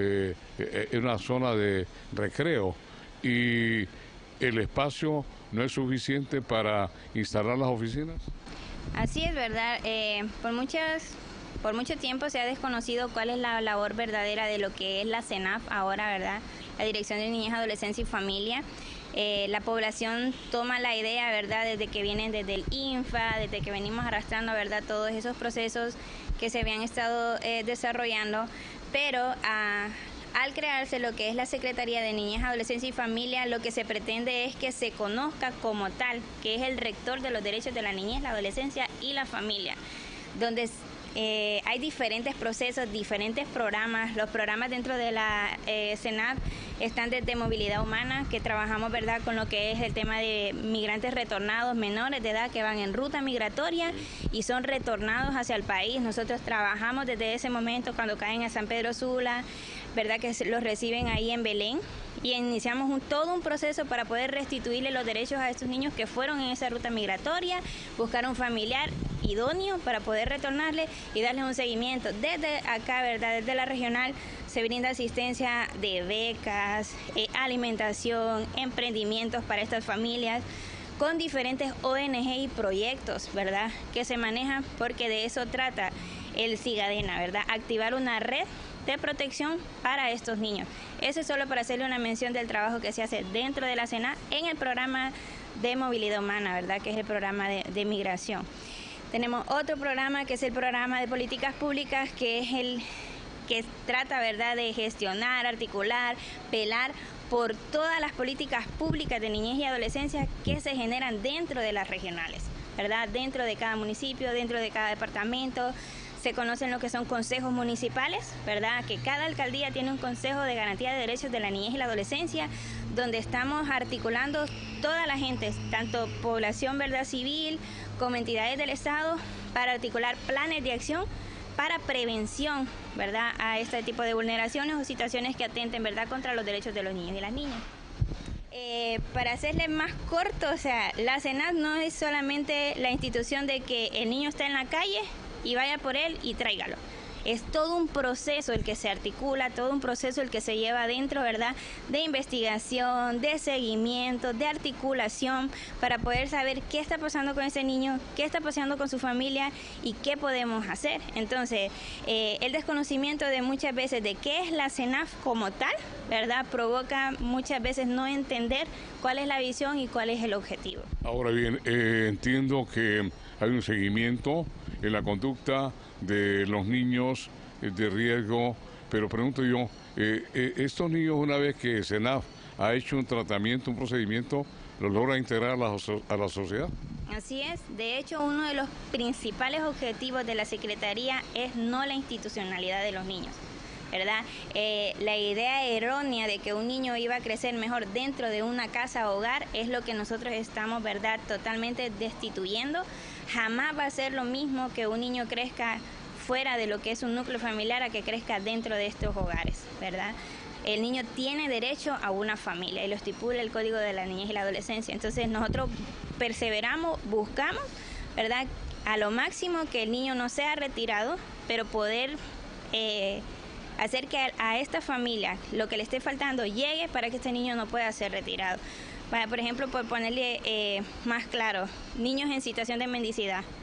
una zona de recreo, y el espacio no es suficiente para instalar las oficinas. Así es, ¿verdad? Por mucho tiempo se ha desconocido cuál es la labor verdadera de lo que es la SENAF ahora, ¿verdad? La Dirección de Niñez, Adolescencia y Familia. La población toma la idea, ¿verdad?, desde que vienen desde el INFA, desde que venimos arrastrando, ¿verdad?, todos esos procesos que se habían estado desarrollando, pero al crearse lo que es la Secretaría de Niñez, Adolescencia y Familia, lo que se pretende es que se conozca como tal, que es el rector de los derechos de la niñez, la adolescencia y la familia, donde hay diferentes procesos, diferentes programas. Los programas dentro de la SENAF están desde movilidad humana, que trabajamos, ¿verdad?, con lo que es el tema de migrantes retornados, menores de edad que van en ruta migratoria y son retornados hacia el país. Nosotros trabajamos desde ese momento cuando caen a San Pedro Sula, ¿verdad?, que los reciben ahí en Belén, y iniciamos todo un proceso para poder restituirle los derechos a estos niños que fueron en esa ruta migratoria, buscar un familiar idóneo para poder retornarle y darles un seguimiento. Desde acá, ¿verdad?, desde la regional se brinda asistencia de becas, alimentación, emprendimientos para estas familias, con diferentes ONG y proyectos, ¿verdad?, que se manejan, porque de eso trata el Cigadena, ¿verdad?, activar una red de protección para estos niños. Eso es solo para hacerle una mención del trabajo que se hace dentro de la SENAF en el programa de movilidad humana, ¿verdad?, que es el programa de migración. Tenemos otro programa que es el programa de políticas públicas, que es el que trata, ¿verdad?, de gestionar, articular, velar por todas las políticas públicas de niñez y adolescencia que se generan dentro de las regionales, ¿verdad?, dentro de cada municipio, dentro de cada departamento. Se conocen lo que son consejos municipales, ¿verdad?, que cada alcaldía tiene un consejo de garantía de derechos de la niñez y la adolescencia, donde estamos articulando toda la gente, tanto población, ¿verdad?, civil, como entidades del Estado, para articular planes de acción para prevención, ¿verdad?, a este tipo de vulneraciones o situaciones que atenten, ¿verdad?, contra los derechos de los niños y las niñas. Para hacerle más corto, o sea, la SENAF no es solamente la institución de que el niño está en la calle y vaya por él y tráigalo. Es todo un proceso el que se articula, todo un proceso el que se lleva adentro, ¿verdad?, de investigación, de seguimiento, de articulación, para poder saber qué está pasando con ese niño, qué está pasando con su familia y qué podemos hacer. Entonces, el desconocimiento de muchas veces de qué es la SENAF como tal, ¿verdad?, provoca muchas veces no entender cuál es la visión y cuál es el objetivo. Ahora bien, entiendo que hay un seguimiento en la conducta de los niños de riesgo, pero pregunto yo, estos niños, una vez que SENAF ha hecho un tratamiento, un procedimiento, ¿los logra integrar a la sociedad? Así es. De hecho, uno de los principales objetivos de la Secretaría es no la institucionalidad de los niños, ¿verdad? La idea errónea de que un niño iba a crecer mejor dentro de una casa o hogar es lo que nosotros estamos, ¿verdad?, totalmente destituyendo. Jamás va a ser lo mismo que un niño crezca fuera de lo que es un núcleo familiar a que crezca dentro de estos hogares, ¿verdad? El niño tiene derecho a una familia y lo estipula el Código de la Niñez y la Adolescencia. Entonces nosotros perseveramos, buscamos, ¿verdad?, a lo máximo que el niño no sea retirado, pero poder hacer que a esta familia lo que le esté faltando llegue para que este niño no pueda ser retirado. Por ejemplo, por ponerle más claro, niños en situación de mendicidad.